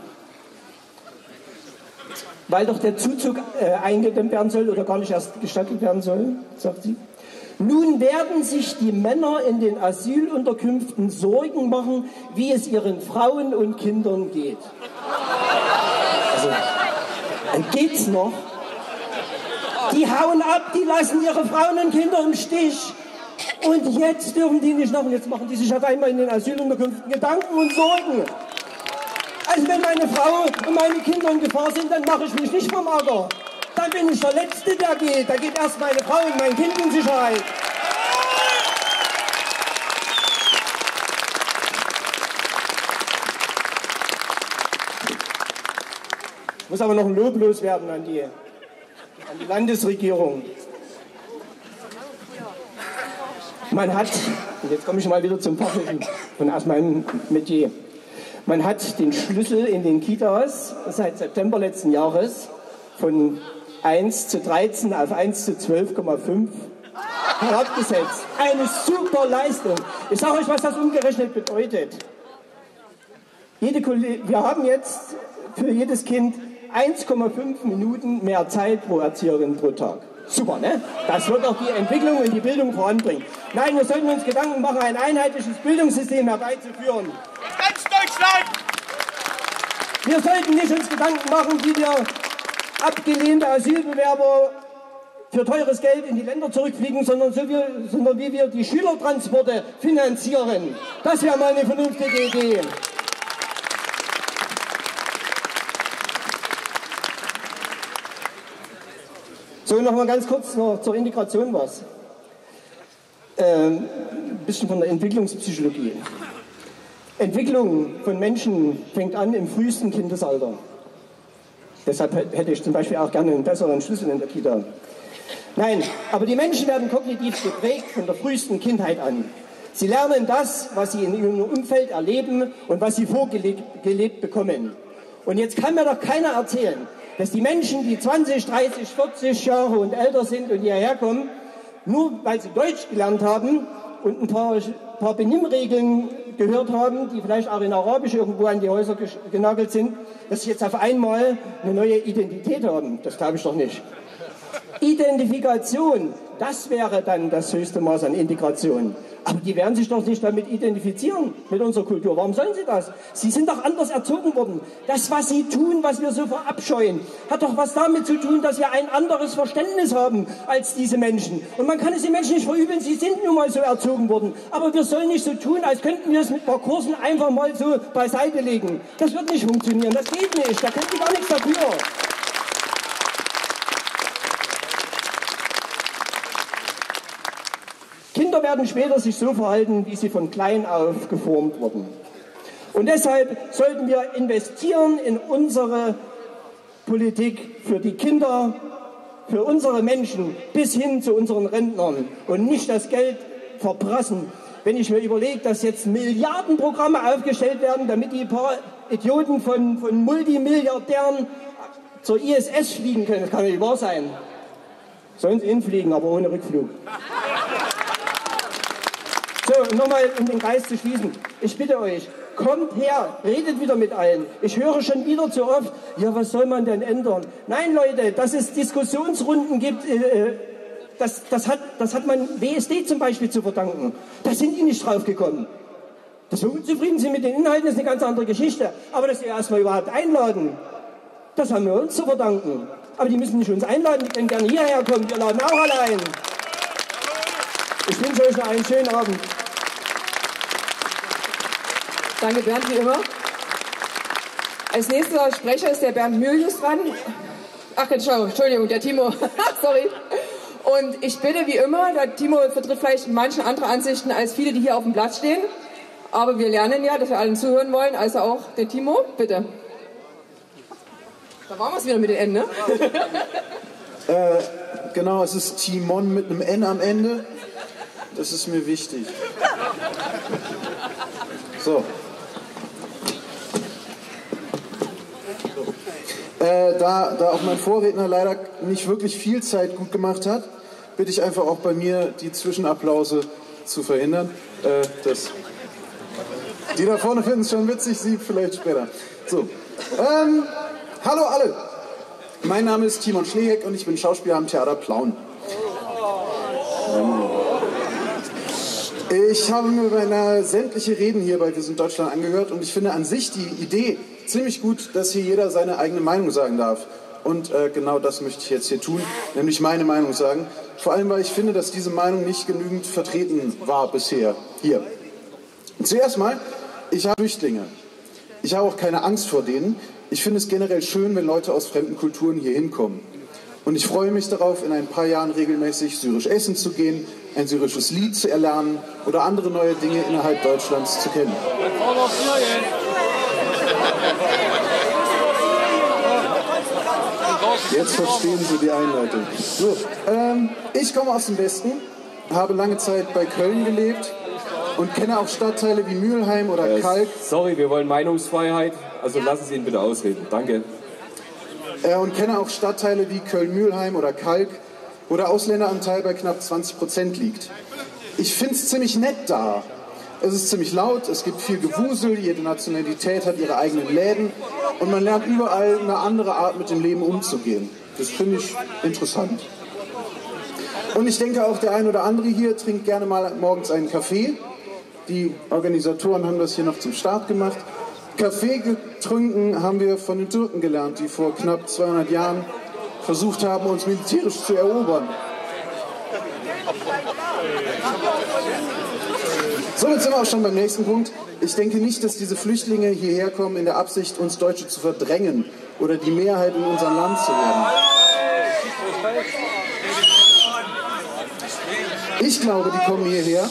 Weil doch der Zuzug eingedämmt werden soll oder gar nicht erst gestattet werden soll, sagt sie. Nun werden sich die Männer in den Asylunterkünften Sorgen machen, wie es ihren Frauen und Kindern geht. Also, geht's noch? Die hauen ab, die lassen ihre Frauen und Kinder im Stich. Und jetzt dürfen die nicht noch, und jetzt machen die sich auf einmal in den Asylunterkünften Gedanken und Sorgen. Also wenn meine Frau und meine Kinder in Gefahr sind, dann mache ich mich nicht vom Acker. Dann bin ich der Letzte, der geht. Da geht erst meine Frau und mein Kind in Sicherheit. Ich muss aber noch ein Lob loswerden an die Landesregierung. Man hat, und jetzt komme ich mal wieder zum Fachlichen aus meinem Metier, man hat den Schlüssel in den Kitas seit September letzten Jahres von 1:13 auf 1:12,5 herabgesetzt. Eine super Leistung. Ich sage euch, was das umgerechnet bedeutet. Wir haben jetzt für jedes Kind 1,5 Minuten mehr Zeit pro Erzieherin pro Tag. Super, ne? Das wird auch die Entwicklung und die Bildung voranbringen. Nein, wir sollten uns Gedanken machen, ein einheitliches Bildungssystem herbeizuführen. In ganz Deutschland! Wir sollten nicht uns Gedanken machen, wie wir abgelehnte Asylbewerber für teures Geld in die Länder zurückfliegen, sondern wie wir die Schülertransporte finanzieren. Das wäre mal eine vernünftige Idee. So, noch mal ganz kurz zur Integration was. Ein bisschen von der Entwicklungspsychologie. Entwicklung von Menschen fängt an im frühesten Kindesalter. Deshalb hätte ich zum Beispiel auch gerne einen besseren Schlüssel in der Kita. Nein, aber die Menschen werden kognitiv geprägt von der frühesten Kindheit an. Sie lernen das, was sie in ihrem Umfeld erleben und was sie vorgelebt bekommen. Und jetzt kann mir doch keiner erzählen, dass die Menschen, die 20, 30, 40 Jahre und älter sind und hierher kommen, nur weil sie Deutsch gelernt haben und ein paar Benimmregeln gehört haben, die vielleicht auch in Arabisch irgendwo an die Häuser genagelt sind, dass sie jetzt auf einmal eine neue Identität haben. Das glaube ich doch nicht. Identifikation, das wäre dann das höchste Maß an Integration. Aber die werden sich doch nicht damit identifizieren, mit unserer Kultur. Warum sollen sie das? Sie sind doch anders erzogen worden. Das, was sie tun, was wir so verabscheuen, hat doch was damit zu tun, dass wir ein anderes Verständnis haben als diese Menschen. Und man kann es den Menschen nicht verübeln, sie sind nun mal so erzogen worden. Aber wir sollen nicht so tun, als könnten wir es mit ein paar Kursen einfach mal so beiseite legen. Das wird nicht funktionieren, das geht nicht, da können die gar nichts dafür. Kinder werden später sich so verhalten, wie sie von klein auf geformt wurden. Und deshalb sollten wir investieren in unsere Politik für die Kinder, für unsere Menschen bis hin zu unseren Rentnern und nicht das Geld verprassen. Wenn ich mir überlege, dass jetzt Milliardenprogramme aufgestellt werden, damit die paar Idioten von Multimilliardären zur ISS fliegen können, das kann nicht wahr sein. Sollen sie hinfliegen, aber ohne Rückflug. So, nochmal, um den Kreis zu schließen. Ich bitte euch, kommt her, redet wieder mit allen. Ich höre schon wieder zu oft, ja, was soll man denn ändern? Nein, Leute, dass es Diskussionsrunden gibt, das hat man WSD zum Beispiel zu verdanken. Da sind die nicht drauf gekommen. Dass wir unzufrieden sind mit den Inhalten, ist eine ganz andere Geschichte. Aber dass wir erstmal überhaupt einladen, das haben wir uns zu verdanken. Aber die müssen nicht uns einladen, die können gerne hierher kommen, wir laden auch alle ein. Ich wünsche euch noch einen schönen Abend. Danke, Bernd, wie immer. Als nächster Sprecher ist der Bernd Mühlhus dran. Ach, Entschuldigung, der Timo. Sorry. Und ich bitte, wie immer, der Timo vertritt vielleicht manche andere Ansichten als viele, die hier auf dem Platz stehen. Aber wir lernen ja, dass wir allen zuhören wollen, also auch der Timo. Bitte. Da waren wir es wieder mit den N, ne? Genau, es ist Timon mit einem N am Ende. Das ist mir wichtig. So. Da auch mein Vorredner leider nicht wirklich viel Zeit gut gemacht hat, bitte ich einfach auch bei mir die Zwischenapplause zu verhindern. Die da vorne finden es schon witzig, sie vielleicht später. So. Hallo alle. Mein Name ist Timon Schleheck und ich bin Schauspieler am Theater Plauen. Ich habe mir beinahe sämtliche Reden hier bei Wir sind Deutschland angehört und ich finde an sich die Idee ziemlich gut, dass hier jeder seine eigene Meinung sagen darf. Und genau das möchte ich jetzt hier tun, nämlich meine Meinung sagen. Vor allem, weil ich finde, dass diese Meinung nicht genügend vertreten war bisher hier. Zuerst mal, ich habe Flüchtlinge. Ich habe auch keine Angst vor denen. Ich finde es generell schön, wenn Leute aus fremden Kulturen hier hinkommen. Und ich freue mich darauf, in ein paar Jahren regelmäßig syrisch essen zu gehen, ein syrisches Lied zu erlernen oder andere neue Dinge innerhalb Deutschlands zu kennen. Jetzt verstehen Sie die Einleitung. So, ich komme aus dem Westen, habe lange Zeit bei Köln gelebt und kenne auch Stadtteile wie Mülheim oder Kalk. Sorry, wir wollen Meinungsfreiheit, also lassen Sie ihn bitte ausreden. Danke. Und kenne auch Stadtteile wie Köln-Mülheim oder Kalk, wo der Ausländeranteil bei knapp 20% liegt. Ich finde es ziemlich nett da. Es ist ziemlich laut, es gibt viel Gewusel, jede Nationalität hat ihre eigenen Läden und man lernt überall eine andere Art mit dem Leben umzugehen. Das finde ich interessant. Und ich denke auch, der ein oder andere hier trinkt gerne mal morgens einen Kaffee. Die Organisatoren haben das hier noch zum Start gemacht. Kaffee getrunken haben wir von den Türken gelernt, die vor knapp 200 Jahren versucht haben, uns militärisch zu erobern. Somit sind wir auch schon beim nächsten Punkt. Ich denke nicht, dass diese Flüchtlinge hierher kommen in der Absicht, uns Deutsche zu verdrängen oder die Mehrheit in unserem Land zu werden. Ich glaube, die kommen hierher,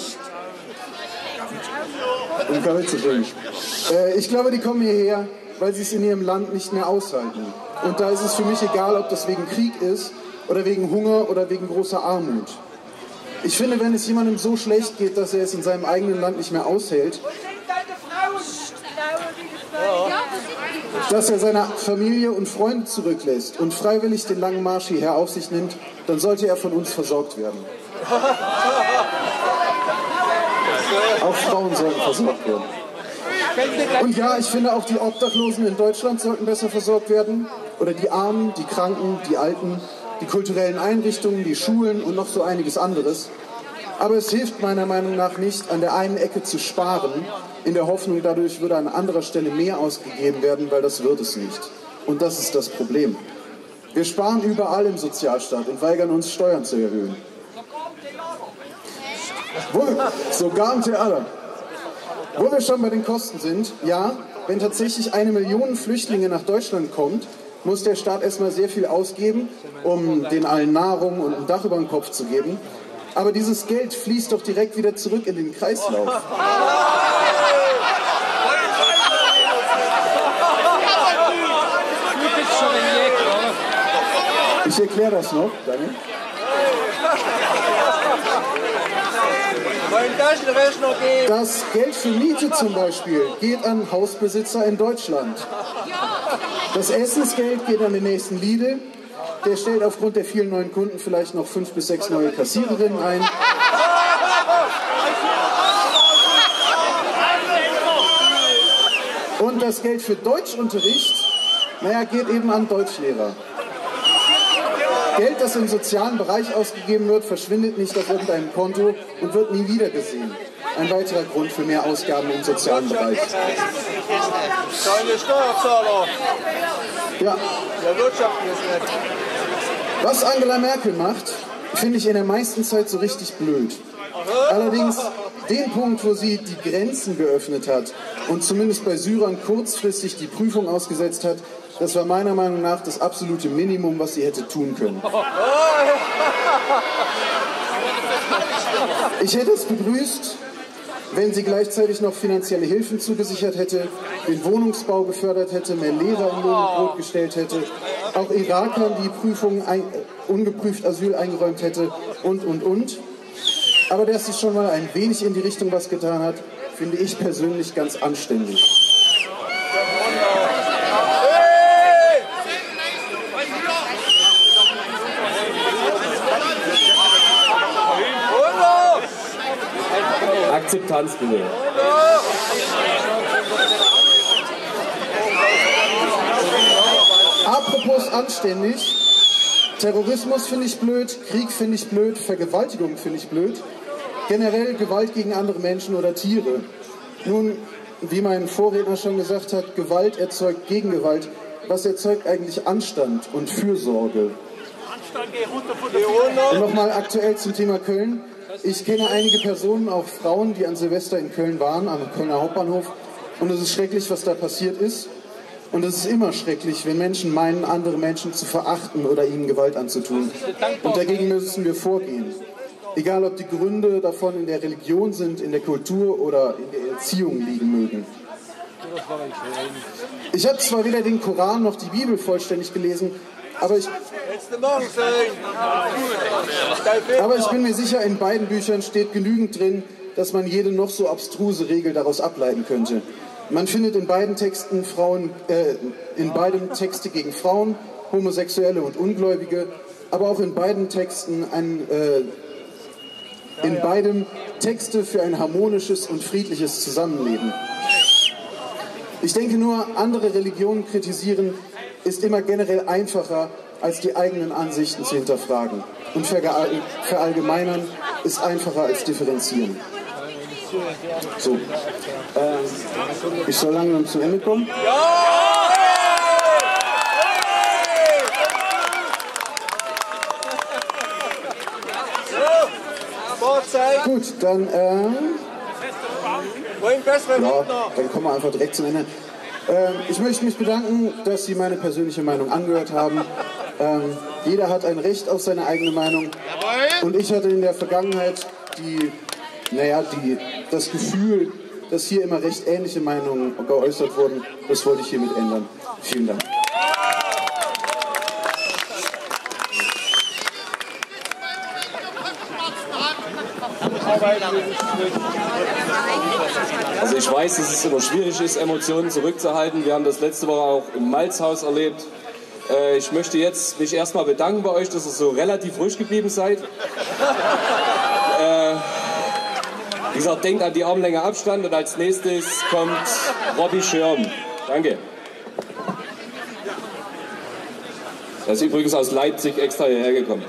um Kaffee zu trinken. Ich glaube, die kommen hierher, weil sie es in ihrem Land nicht mehr aushalten. Und da ist es für mich egal, ob das wegen Krieg ist oder wegen Hunger oder wegen großer Armut. Ich finde, wenn es jemandem so schlecht geht, dass er es in seinem eigenen Land nicht mehr aushält, dass er seine Familie und Freunde zurücklässt und freiwillig den langen Marsch hierher auf sich nimmt, dann sollte er von uns versorgt werden. Auch Frauen sollten versorgt werden. Und ja, ich finde auch die Obdachlosen in Deutschland sollten besser versorgt werden. Oder die Armen, die Kranken, die Alten, die kulturellen Einrichtungen, die Schulen und noch so einiges anderes. Aber es hilft meiner Meinung nach nicht, an der einen Ecke zu sparen, in der Hoffnung, dadurch würde an anderer Stelle mehr ausgegeben werden, weil das wird es nicht. Und das ist das Problem. Wir sparen überall im Sozialstaat und weigern uns, Steuern zu erhöhen. Sogar im Theater. Wo wir schon bei den Kosten sind, ja, wenn tatsächlich 1 Million Flüchtlinge nach Deutschland kommt, muss der Staat erstmal sehr viel ausgeben, um den allen Nahrung und ein Dach über den Kopf zu geben. Aber dieses Geld fließt doch direkt wieder zurück in den Kreislauf. Ich erkläre das noch, danke. Das Geld für Miete zum Beispiel geht an Hausbesitzer in Deutschland. Das Essensgeld geht an den nächsten Lidl. Der stellt aufgrund der vielen neuen Kunden vielleicht noch 5 bis 6 neue Kassiererinnen ein. Und das Geld für Deutschunterricht, naja, geht eben an Deutschlehrer. Geld, das im sozialen Bereich ausgegeben wird, verschwindet nicht auf irgendeinem Konto und wird nie wieder gesehen. Ein weiterer Grund für mehr Ausgaben im sozialen Bereich. Ja. Was Angela Merkel macht, finde ich in der meisten Zeit so richtig blöd. Allerdings den Punkt, wo sie die Grenzen geöffnet hat und zumindest bei Syrern kurzfristig die Prüfung ausgesetzt hat, das war meiner Meinung nach das absolute Minimum, was sie hätte tun können. Ich hätte es begrüßt, wenn sie gleichzeitig noch finanzielle Hilfen zugesichert hätte, den Wohnungsbau gefördert hätte, mehr Lehrer in Lohn und Brot gestellt hätte, auch Irakern die Prüfung ungeprüft Asyl eingeräumt hätte und. Aber dass sie schon mal ein wenig in die Richtung was getan hat, finde ich persönlich ganz anständig. Akzeptanz bitte. Apropos anständig, Terrorismus finde ich blöd, Krieg finde ich blöd, Vergewaltigung finde ich blöd, generell Gewalt gegen andere Menschen oder Tiere. Nun, wie mein Vorredner schon gesagt hat, Gewalt erzeugt Gegengewalt. Was erzeugt eigentlich Anstand und Fürsorge? Und nochmal aktuell zum Thema Köln. Ich kenne einige Personen, auch Frauen, die an Silvester in Köln waren, am Kölner Hauptbahnhof. Und es ist schrecklich, was da passiert ist. Und es ist immer schrecklich, wenn Menschen meinen, andere Menschen zu verachten oder ihnen Gewalt anzutun. Und dagegen müssen wir vorgehen. Egal, ob die Gründe davon in der Religion sind, in der Kultur oder in der Erziehung liegen mögen. Ich habe zwar weder den Koran noch die Bibel vollständig gelesen, aber ich bin mir sicher, in beiden Büchern steht genügend drin, dass man jede noch so abstruse Regel daraus ableiten könnte. Man findet in beiden Texten Texte gegen Frauen, Homosexuelle und Ungläubige, aber auch in beiden Texten Texte für ein harmonisches und friedliches Zusammenleben. Ich denke nur, andere Religionen kritisieren ist immer generell einfacher, als die eigenen Ansichten zu hinterfragen. Und verallgemeinern ist einfacher als differenzieren. So, ich soll langsam zum Ende kommen. Gut, dann dann kommen wir einfach direkt zum Ende. Ich möchte mich bedanken, dass Sie meine persönliche Meinung angehört haben. Jeder hat ein Recht auf seine eigene Meinung. Und ich hatte in der Vergangenheit das Gefühl, dass hier immer recht ähnliche Meinungen geäußert wurden. Das wollte ich hiermit ändern. Vielen Dank. Also ich weiß, dass es immer schwierig ist, Emotionen zurückzuhalten. Wir haben das letzte Woche auch im Malzhaus erlebt. Ich möchte jetzt mich erstmal bedanken bei euch, dass ihr so relativ ruhig geblieben seid. Wie gesagt, denkt an die Armlänge Abstand und als nächstes kommt Robby Schirm. Danke. Er ist übrigens aus Leipzig extra hierher gekommen.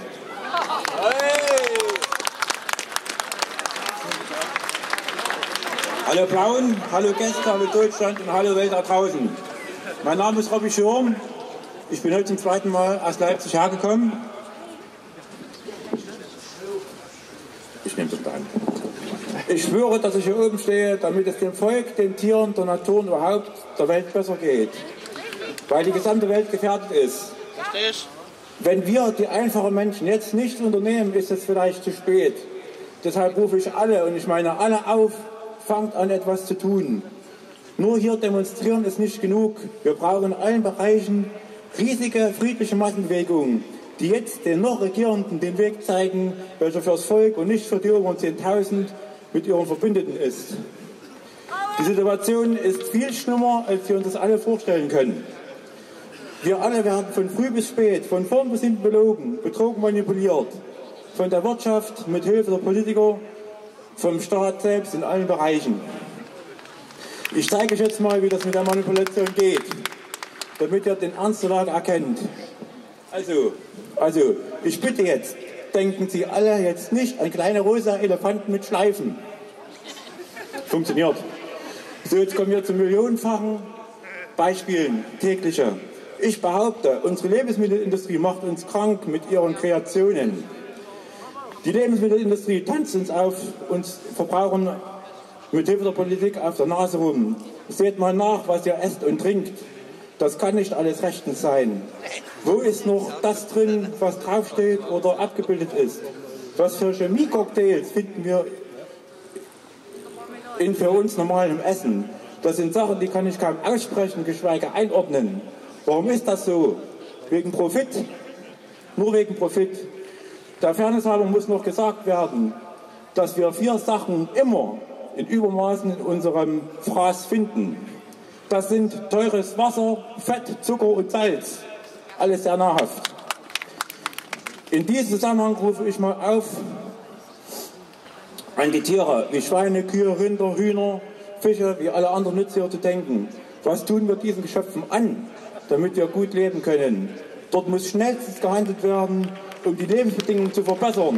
Hallo Blauen, hallo Gäste, hallo Deutschland und hallo Welt da draußen. Mein Name ist Robby Schirm. Ich bin heute zum zweiten Mal aus Leipzig hergekommen. Ich nehme das da an. Ich schwöre, dass ich hier oben stehe, damit es dem Volk, den Tieren, der Natur und überhaupt der Welt besser geht. Weil die gesamte Welt gefährdet ist. Wenn wir, die einfachen Menschen, jetzt nichts unternehmen, ist es vielleicht zu spät. Deshalb rufe ich alle, und ich meine alle auf, fangt an, etwas zu tun. Nur hier demonstrieren ist nicht genug. Wir brauchen in allen Bereichen riesige friedliche Massenbewegungen, die jetzt den noch Regierenden den Weg zeigen, welcher fürs Volk und nicht für die über 10.000 mit ihren Verbündeten ist. Die Situation ist viel schlimmer, als wir uns das alle vorstellen können. Wir alle werden von früh bis spät, von vorn bis hinten belogen, betrogen, manipuliert. Von der Wirtschaft, mit Hilfe der Politiker, vom Staat selbst in allen Bereichen. Ich zeige euch jetzt mal, wie das mit der Manipulation geht, damit ihr den Ernst der Lage erkennt. Also, ich bitte jetzt, denken Sie alle jetzt nicht an kleine rosa Elefanten mit Schleifen. Funktioniert. So, jetzt kommen wir zu millionenfachen Beispielen, tägliche. Ich behaupte, unsere Lebensmittelindustrie macht uns krank mit ihren Kreationen. Die Lebensmittelindustrie tanzt uns auf, uns Verbrauchern mit Hilfe der Politik auf der Nase rum. Seht mal nach, was ihr esst und trinkt. Das kann nicht alles rechtens sein. Wo ist noch das drin, was draufsteht oder abgebildet ist? Was für Chemie-Cocktails finden wir in für uns normalem Essen? Das sind Sachen, die kann ich kaum aussprechen, geschweige einordnen. Warum ist das so? Wegen Profit? Nur wegen Profit. Der Fairness halber muss noch gesagt werden, dass wir 4 Sachen immer in Übermaßen in unserem Fraß finden. Das sind teures Wasser, Fett, Zucker und Salz. Alles sehr nahrhaft. In diesem Zusammenhang rufe ich mal auf an die Tiere, wie Schweine, Kühe, Rinder, Hühner, Fische, wie alle anderen Nutztiere zu denken. Was tun wir diesen Geschöpfen an, damit wir gut leben können? Dort muss schnellstens gehandelt werden, um die Lebensbedingungen zu verbessern.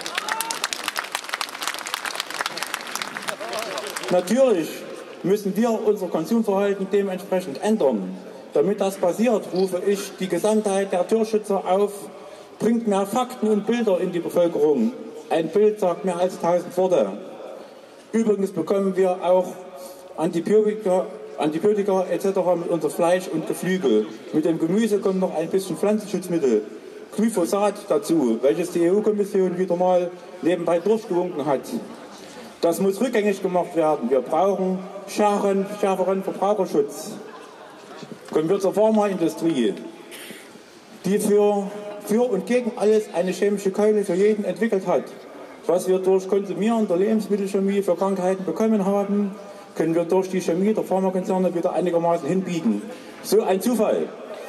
Natürlich müssen wir unser Konsumverhalten dementsprechend ändern. Damit das passiert, rufe ich die Gesamtheit der Tierschützer auf, bringt mehr Fakten und Bilder in die Bevölkerung. Ein Bild sagt mehr als 1000 Worte. Übrigens bekommen wir auch Antibiotika etc. mit unser Fleisch und Geflügel. Mit dem Gemüse kommt noch ein bisschen Pflanzenschutzmittel, Glyphosat dazu, welches die EU-Kommission wieder mal nebenbei durchgewunken hat. Das muss rückgängig gemacht werden. Wir brauchen schärferen Verbraucherschutz. Kommen wir zur Pharmaindustrie, die für und gegen alles eine chemische Keule für jeden entwickelt hat. Was wir durch Konsumieren der Lebensmittelchemie für Krankheiten bekommen haben, können wir durch die Chemie der Pharmakonzerne wieder einigermaßen hinbiegen. So ein Zufall.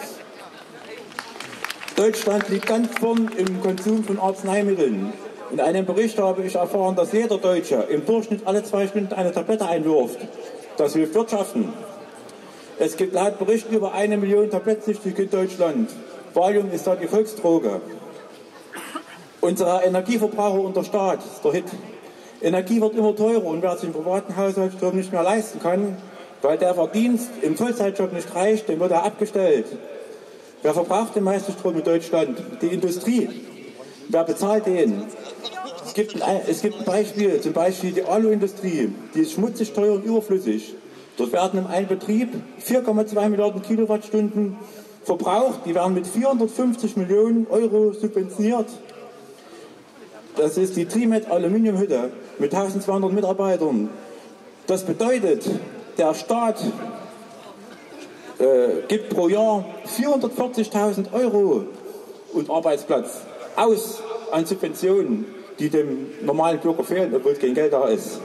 Deutschland liegt ganz vorn im Konsum von Arzneimitteln. In einem Bericht habe ich erfahren, dass jeder Deutsche im Durchschnitt alle 2 Stunden eine Tablette einwirft. Das hilft Wirtschaften. Es gibt laut Bericht über 1 Million Tablettensüchtige in Deutschland. Valium ist da die Volksdroge. Unsere Energieverbraucher und der Staat ist der Hit. Energie wird immer teurer und wer sich im privaten Haushaltsstrom nicht mehr leisten kann, weil der Verdienst im Vollzeitjob nicht reicht, dem wird er abgestellt. Wer verbraucht den meisten Strom in Deutschland? Die Industrie. Wer bezahlt den? Es gibt ein Beispiel, zum Beispiel die Aluindustrie. Die ist schmutzig, teuer und überflüssig. Dort werden in einem Betrieb 4,2 Milliarden Kilowattstunden verbraucht. Die werden mit 450 Millionen Euro subventioniert. Das ist die Trimet Aluminiumhütte mit 1200 Mitarbeitern. Das bedeutet, der Staat gibt pro Jahr 440.000 Euro und Arbeitsplatz aus an Subventionen. die dem normalen Bürger fehlen, obwohl kein Geld da ist.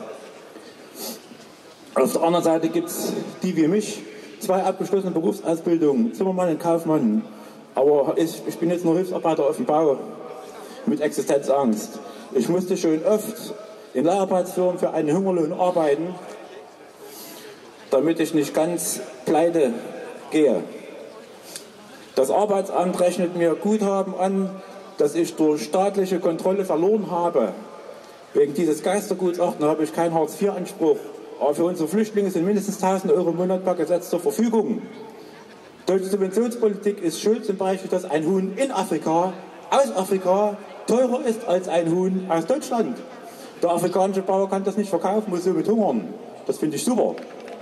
Auf der anderen Seite gibt es die wie mich, 2 abgeschlossene Berufsausbildungen, Zimmermann und Kaufmann. Aber ich bin jetzt nur Hilfsarbeiter auf dem Bau mit Existenzangst. Ich musste schon oft in Leiharbeitsfirmen für einen Hungerlohn arbeiten, damit ich nicht ganz pleite gehe. Das Arbeitsamt rechnet mir Guthaben an, das ich durch staatliche Kontrolle verloren habe. Wegen dieses Geistergutachtens habe ich keinen Hartz-IV-Anspruch. Aber für unsere Flüchtlinge sind mindestens 1.000 Euro im Monat per Gesetz zur Verfügung. Deutsche Subventionspolitik ist schuld zum Beispiel, dass ein Huhn in Afrika, aus Afrika, teurer ist als ein Huhn aus Deutschland. Der afrikanische Bauer kann das nicht verkaufen, muss somit hungern. Das finde ich super.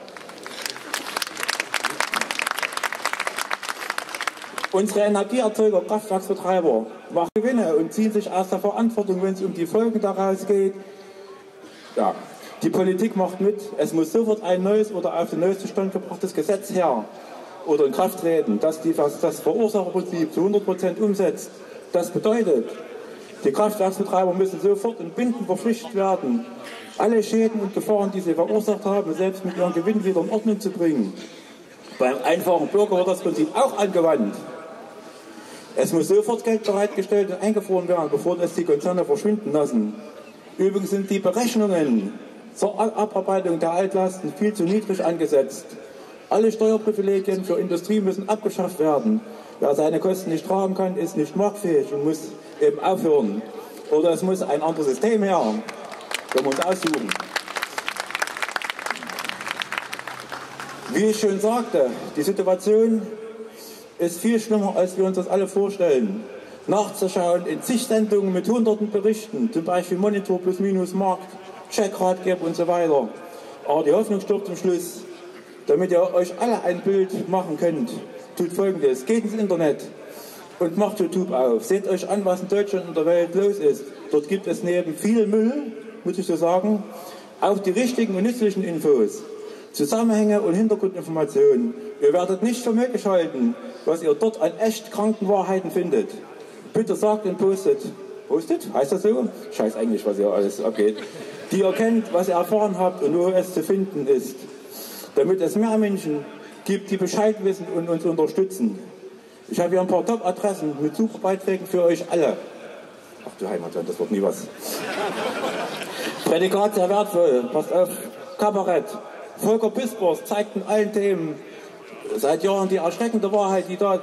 Unsere Energieerzeuger, Kraftwerksbetreiber machen Gewinne und ziehen sich aus der Verantwortung, wenn es um die Folgen daraus geht. Ja, die Politik macht mit. Es muss sofort ein neues oder auf den neuesten Stand gebrachtes Gesetz her oder in Kraft treten, das das Verursacherprinzip zu 100% umsetzt. Das bedeutet, die Kraftwerksbetreiber müssen sofort und bindend verpflichtet werden, alle Schäden und Gefahren, die sie verursacht haben, selbst mit ihrem Gewinn wieder in Ordnung zu bringen. Beim einfachen Bürger wird das Prinzip auch angewandt. Es muss sofort Geld bereitgestellt und eingefroren werden, bevor es die Konzerne verschwinden lassen. Übrigens sind die Berechnungen zur Abarbeitung der Altlasten viel zu niedrig angesetzt. Alle Steuerprivilegien für Industrie müssen abgeschafft werden. Wer seine Kosten nicht tragen kann, ist nicht marktfähig und muss eben aufhören. Oder es muss ein anderes System her. Wir müssen aussuchen. Wie ich schon sagte, die Situation ist viel schlimmer, als wir uns das alle vorstellen. Nachzuschauen in zig Sendungen mit hunderten Berichten, zum Beispiel Monitor plus minus Markt, Check-Ratgeber und so weiter. Aber die Hoffnung stirbt zum Schluss. Damit ihr euch alle ein Bild machen könnt, tut Folgendes: Geht ins Internet und macht YouTube auf. Seht euch an, was in Deutschland und der Welt los ist. Dort gibt es neben viel Müll, muss ich so sagen, auch die richtigen und nützlichen Infos. Zusammenhänge und Hintergrundinformationen. Ihr werdet nicht für möglich halten, was ihr dort an echt kranken Wahrheiten findet. Bitte sagt und postet. Postet? Heißt das so? Scheiß Englisch, was ihr alles abgeht. Die ihr kennt, was ihr erfahren habt und wo es zu finden ist. Damit es mehr Menschen gibt, die Bescheid wissen und uns unterstützen. Ich habe hier ein paar Top-Adressen mit super Beiträgen für euch alle. Ach du Heimatland, das wird nie was. Prädikat sehr wertvoll. Passt auf. Kabarett. Volker Pispers zeigt in allen Themen seit Jahren die erschreckende Wahrheit, die da,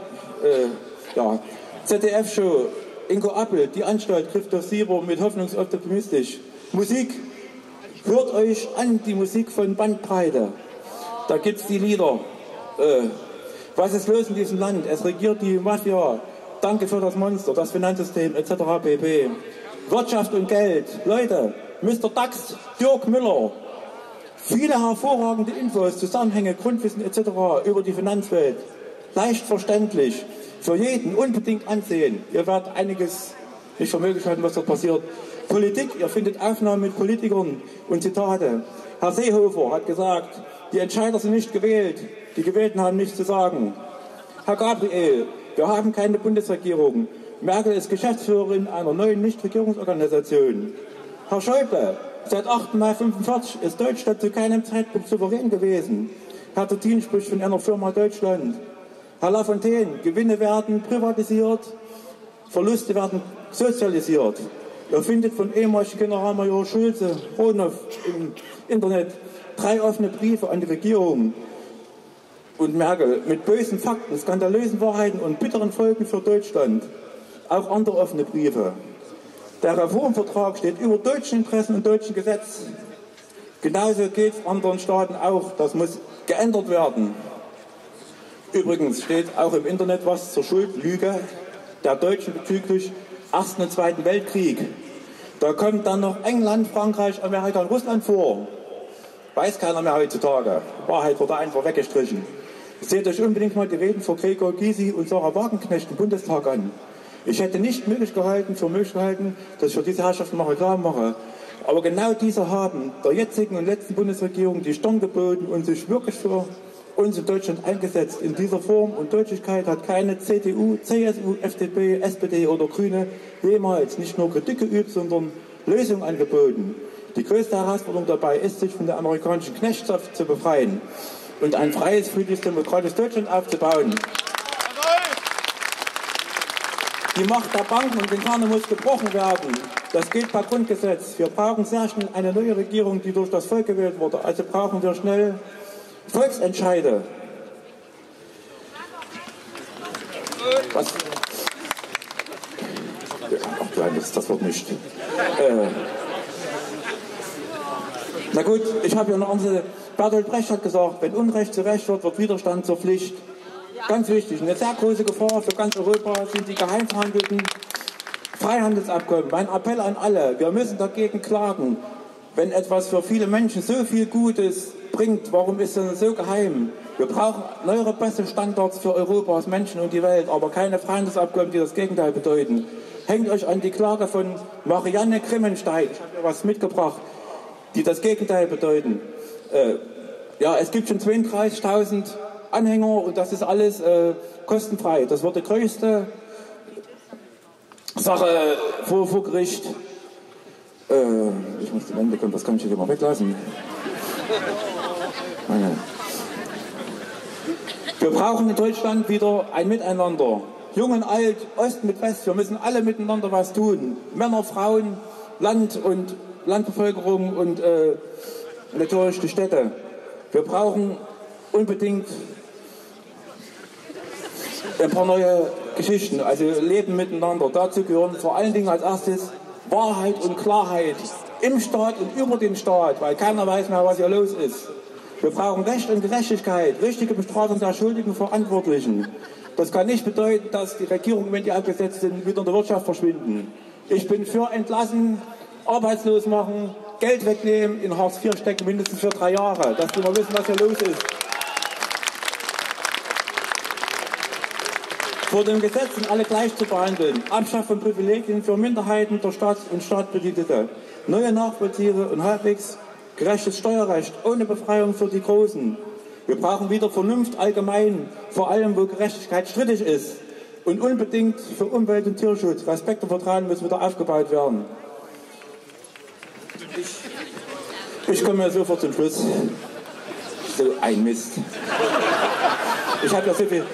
ZDF-Show, Ingo Appel, die Anstalt, Christoph Sieber mit hoffnungsoptimistisch. Musik, hört euch an, die Musik von Bandbreite. Da gibt es die Lieder. Was ist los in diesem Land? Es regiert die Mafia. Danke für das Monster, das Finanzsystem etc. pp. Wirtschaft und Geld. Leute, Mr. Dax, Dirk Müller. Viele hervorragende Infos, Zusammenhänge, Grundwissen etc. über die Finanzwelt. Leicht verständlich. Für jeden unbedingt ansehen. Ihr werdet einiges nicht für möglich halten, was dort passiert. Politik, ihr findet Aufnahmen mit Politikern und Zitate. Herr Seehofer hat gesagt, die Entscheider sind nicht gewählt. Die Gewählten haben nichts zu sagen. Herr Gabriel, wir haben keine Bundesregierung. Merkel ist Geschäftsführerin einer neuen Nichtregierungsorganisation. Herr Schäuble, seit 8. Mai 1945 ist Deutschland zu keinem Zeitpunkt souverän gewesen. Herr Trittin spricht von einer Firma Deutschland. Herr Lafontaine, Gewinne werden privatisiert, Verluste werden sozialisiert. Ihr findet von ehemaligen Generalmajor Schulze, Rohnow im Internet 3 offene Briefe an die Regierung und Merkel mit bösen Fakten, skandalösen Wahrheiten und bitteren Folgen für Deutschland. Auch andere offene Briefe. Der Reformvertrag steht über deutschen Interessen und deutschen Gesetz. Genauso geht es anderen Staaten auch. Das muss geändert werden. Übrigens steht auch im Internet was zur Schuldlüge der Deutschen bezüglich Ersten und Zweiten Weltkrieg. Da kommt dann noch England, Frankreich, Amerika und Russland vor. Weiß keiner mehr heutzutage. Wahrheit wurde einfach weggestrichen. Seht euch unbedingt mal die Reden von Gregor Gysi und Sarah Wagenknecht im Bundestag an. Ich hätte nicht für möglich gehalten, dass ich für diese Herrschaften mal Reklame mache. Aber genau diese haben der jetzigen und letzten Bundesregierung die Stirn geboten und sich wirklich für uns in Deutschland eingesetzt. In dieser Form und Deutlichkeit hat keine CDU, CSU, FDP, SPD oder Grüne jemals nicht nur Kritik geübt, sondern Lösung angeboten. Die größte Herausforderung dabei ist, sich von der amerikanischen Knechtschaft zu befreien und ein freies, friedliches, demokratisches Deutschland aufzubauen. Die Macht der Banken und Konzerne muss gebrochen werden. Das gilt per Grundgesetz. Wir brauchen sehr schnell eine neue Regierung, die durch das Volk gewählt wurde. Also brauchen wir schnell Volksentscheide. Was? Ach klein, das wird nicht. Na gut, ich habe ja noch unsere Bertolt Brecht hat gesagt, wenn Unrecht zu Recht wird, wird Widerstand zur Pflicht. Ganz wichtig, eine sehr große Gefahr für ganz Europa sind die geheim verhandelten Freihandelsabkommen. Mein Appell an alle, wir müssen dagegen klagen. Wenn etwas für viele Menschen so viel Gutes bringt, warum ist es so geheim? Wir brauchen neuere, bessere Standards für Europas Menschen und die Welt, aber keine Freihandelsabkommen, die das Gegenteil bedeuten. Hängt euch an die Klage von Marianne Grimmenstein, ich habe ja was mitgebracht, die das Gegenteil bedeuten. Ja, es gibt schon 32.000 Anhänger und das ist alles kostenfrei. Das wird die größte Sache vor Gericht. Ich muss zum Ende kommen, das kann ich hier mal weglassen. Wir brauchen in Deutschland wieder ein Miteinander. Jung und alt, Ost mit West, wir müssen alle miteinander was tun. Männer, Frauen, Land und Landbevölkerung und natürlich die Städte. Wir brauchen unbedingt ein paar neue Geschichten, also Leben miteinander. Dazu gehören vor allen Dingen als erstes Wahrheit und Klarheit im Staat und über den Staat, weil keiner weiß mehr, was hier los ist. Wir brauchen Recht und Gerechtigkeit, richtige Bestrafung der Schuldigen Verantwortlichen. Das kann nicht bedeuten, dass die Regierungen, wenn die abgesetzt sind, wieder in der Wirtschaft verschwinden. Ich bin für entlassen, arbeitslos machen, Geld wegnehmen, in Hartz IV stecken, mindestens für 3 Jahre, dass die mal wissen, was hier los ist. Vor dem Gesetz sind alle gleich zu behandeln. Abschaffung von Privilegien für Minderheiten der Staats- und Staatsbedienstete. Neue nachvollziehbare und halbwegs gerechtes Steuerrecht ohne Befreiung für die Großen. Wir brauchen wieder Vernunft allgemein, vor allem wo Gerechtigkeit strittig ist. Und unbedingt für Umwelt- und Tierschutz. Respekt und Vertrauen muss wieder aufgebaut werden. Ich komme ja sofort zum Schluss. So ein Mist. Ich habe ja so viel...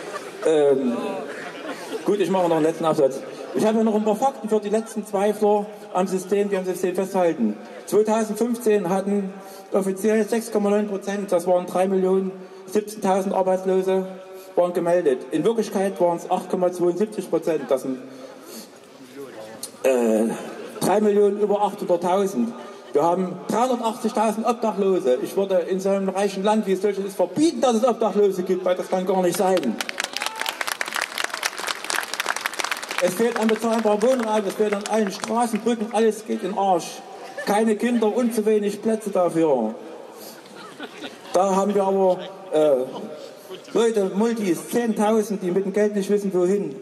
Gut, ich mache noch einen letzten Absatz. Ich habe ja noch ein paar Fakten für die letzten Zweifler am System, die am System festhalten. 2015 hatten offiziell 6,9%, das waren 3.017.000 Arbeitslose, waren gemeldet. In Wirklichkeit waren es 8,72%, das sind 3.800.000. Wir haben 380.000 Obdachlose. Ich würde in so einem reichen Land wie es Deutschland ist verbieten, dass es Obdachlose gibt, weil das kann gar nicht sein. Es fehlt an bezahlbarem Wohnraum, es fehlt an allen Straßen, Brücken, alles geht in den Arsch. Keine Kinder und zu wenig Plätze dafür. Da haben wir aber Leute, Multis, 10.000, die mit dem Geld nicht wissen, wohin.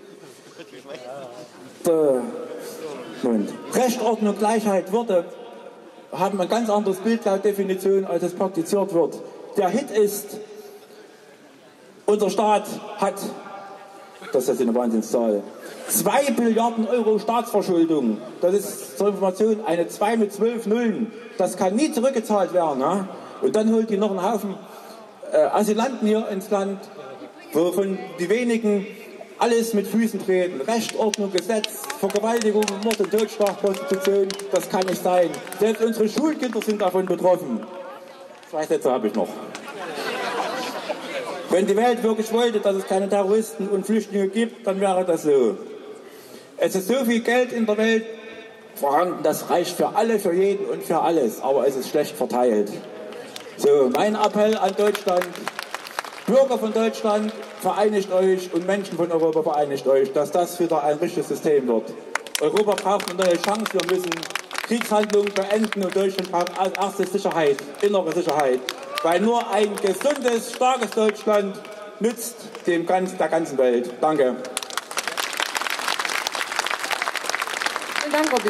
Recht, Ordnung, Gleichheit, Würde haben ein ganz anderes Bild laut Definition, als es praktiziert wird. Der Hit ist, unser Staat hat, das ist eine Wahnsinnszahl, 2 Billiarden Euro Staatsverschuldung. Das ist zur Information eine 2 mit 12 Nullen. Das kann nie zurückgezahlt werden. Ne? Und dann holt die noch einen Haufen Asylanten hier ins Land, wovon die wenigen alles mit Füßen treten. Recht, Ordnung, Gesetz, Vergewaltigung, Mord und Totschlag, Prostitution, das kann nicht sein. Selbst unsere Schulkinder sind davon betroffen. 2 Sätze habe ich noch. Wenn die Welt wirklich wollte, dass es keine Terroristen und Flüchtlinge gibt, dann wäre das so. Es ist so viel Geld in der Welt vorhanden, das reicht für alle, für jeden und für alles, aber es ist schlecht verteilt. So, mein Appell an Deutschland, Bürger von Deutschland, vereinigt euch und Menschen von Europa, vereinigt euch, dass das wieder ein richtiges System wird. Europa braucht eine neue Chance, wir müssen Kriegshandlungen beenden und Deutschland braucht als erstes Sicherheit, innere Sicherheit. Weil nur ein gesundes, starkes Deutschland nützt der ganzen Welt. Danke. Vielen Dank, Robby.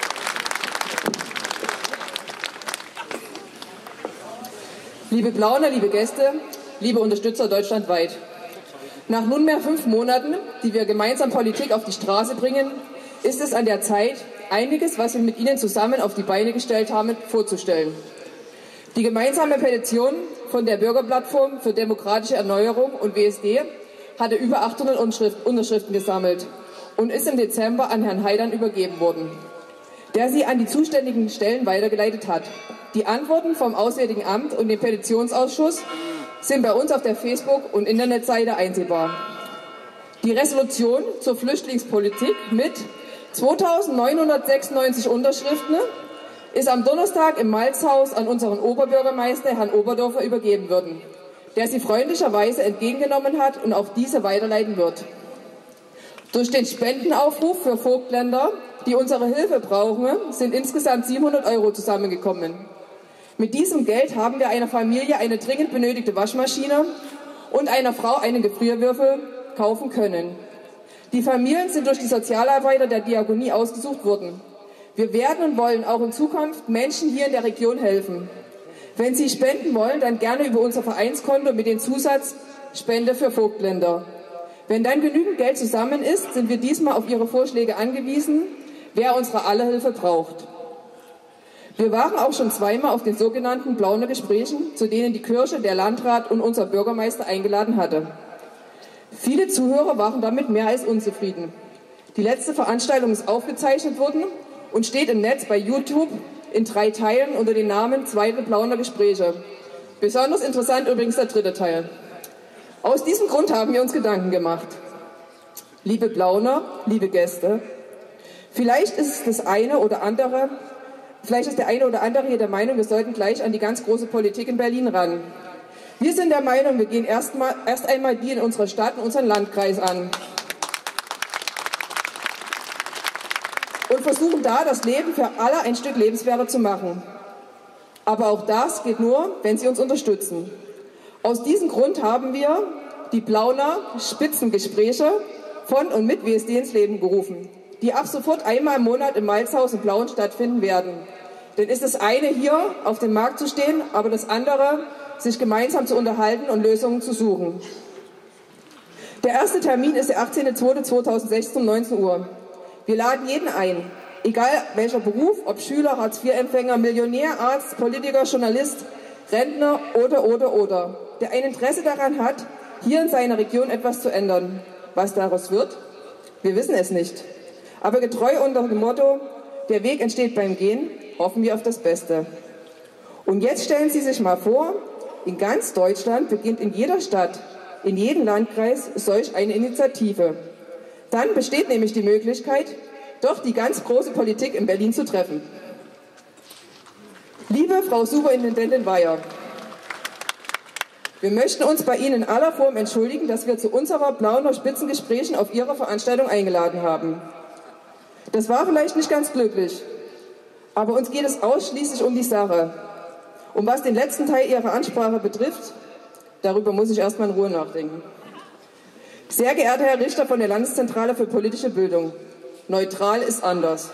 Liebe Plauner, liebe Gäste, liebe Unterstützer deutschlandweit. Nach nunmehr 5 Monaten, die wir gemeinsam Politik auf die Straße bringen, ist es an der Zeit, einiges, was wir mit Ihnen zusammen auf die Beine gestellt haben, vorzustellen. Die gemeinsame Petition von der Bürgerplattform für demokratische Erneuerung und WSD hatte über 800 Unterschriften gesammelt und ist im Dezember an Herrn Heidan übergeben worden, der sie an die zuständigen Stellen weitergeleitet hat. Die Antworten vom Auswärtigen Amt und dem Petitionsausschuss sind bei uns auf der Facebook- und Internetseite einsehbar. Die Resolution zur Flüchtlingspolitik mit 2996 Unterschriften ist am Donnerstag im Malzhaus an unseren Oberbürgermeister Herrn Oberdorfer übergeben worden, der sie freundlicherweise entgegengenommen hat und auch diese weiterleiten wird. Durch den Spendenaufruf für Vogtländer, die unsere Hilfe brauchen, sind insgesamt 700 € zusammengekommen. Mit diesem Geld haben wir einer Familie eine dringend benötigte Waschmaschine und einer Frau einen Gefrierwürfel kaufen können. Die Familien sind durch die Sozialarbeiter der Diakonie ausgesucht worden. Wir werden und wollen auch in Zukunft Menschen hier in der Region helfen. Wenn Sie spenden wollen, dann gerne über unser Vereinskonto mit dem Zusatz Spende für Vogtländer. Wenn dann genügend Geld zusammen ist, sind wir diesmal auf Ihre Vorschläge angewiesen, wer unsere aller Hilfe braucht. Wir waren auch schon zweimal auf den sogenannten Plauner Gesprächen, zu denen die Kirche, der Landrat und unser Bürgermeister eingeladen hatte. Viele Zuhörer waren damit mehr als unzufrieden. Die letzte Veranstaltung ist aufgezeichnet worden und steht im Netz bei YouTube in 3 Teilen unter dem Namen Zweite Plauner Gespräche. Besonders interessant übrigens der 3. Teil. Aus diesem Grund haben wir uns Gedanken gemacht. Liebe Plauner, liebe Gäste, vielleicht ist der eine oder andere hier der Meinung, wir sollten gleich an die ganz große Politik in Berlin ran. Wir sind der Meinung, wir gehen erst einmal die in unserer Stadt und unseren Landkreis an. Und versuchen da, das Leben für alle ein Stück lebenswerter zu machen. Aber auch das geht nur, wenn Sie uns unterstützen. Aus diesem Grund haben wir die Plauner Spitzengespräche von und mit WSD ins Leben gerufen, die ab sofort einmal im Monat im Malzhaus in Plauen stattfinden werden. Denn ist das eine hier auf dem Markt zu stehen, aber das andere, sich gemeinsam zu unterhalten und Lösungen zu suchen. Der erste Termin ist der 18.02.2016 um 19 Uhr. Wir laden jeden ein, egal welcher Beruf, ob Schüler, Hartz-IV-Empfänger, Millionär, Arzt, Politiker, Journalist, Rentner oder, der ein Interesse daran hat, hier in seiner Region etwas zu ändern. Was daraus wird? Wir wissen es nicht. Aber getreu unter dem Motto, der Weg entsteht beim Gehen, hoffen wir auf das Beste. Und jetzt stellen Sie sich mal vor, in ganz Deutschland beginnt in jeder Stadt, in jedem Landkreis solch eine Initiative. Dann besteht nämlich die Möglichkeit, doch die ganz große Politik in Berlin zu treffen. Liebe Frau Superintendentin Weyer, wir möchten uns bei Ihnen in aller Form entschuldigen, dass wir zu unserer Plauner Spitzengesprächen auf Ihrer Veranstaltung eingeladen haben. Das war vielleicht nicht ganz glücklich, aber uns geht es ausschließlich um die Sache. Und was den letzten Teil Ihrer Ansprache betrifft, darüber muss ich erstmal in Ruhe nachdenken. Sehr geehrter Herr Richter von der Landeszentrale für politische Bildung, neutral ist anders.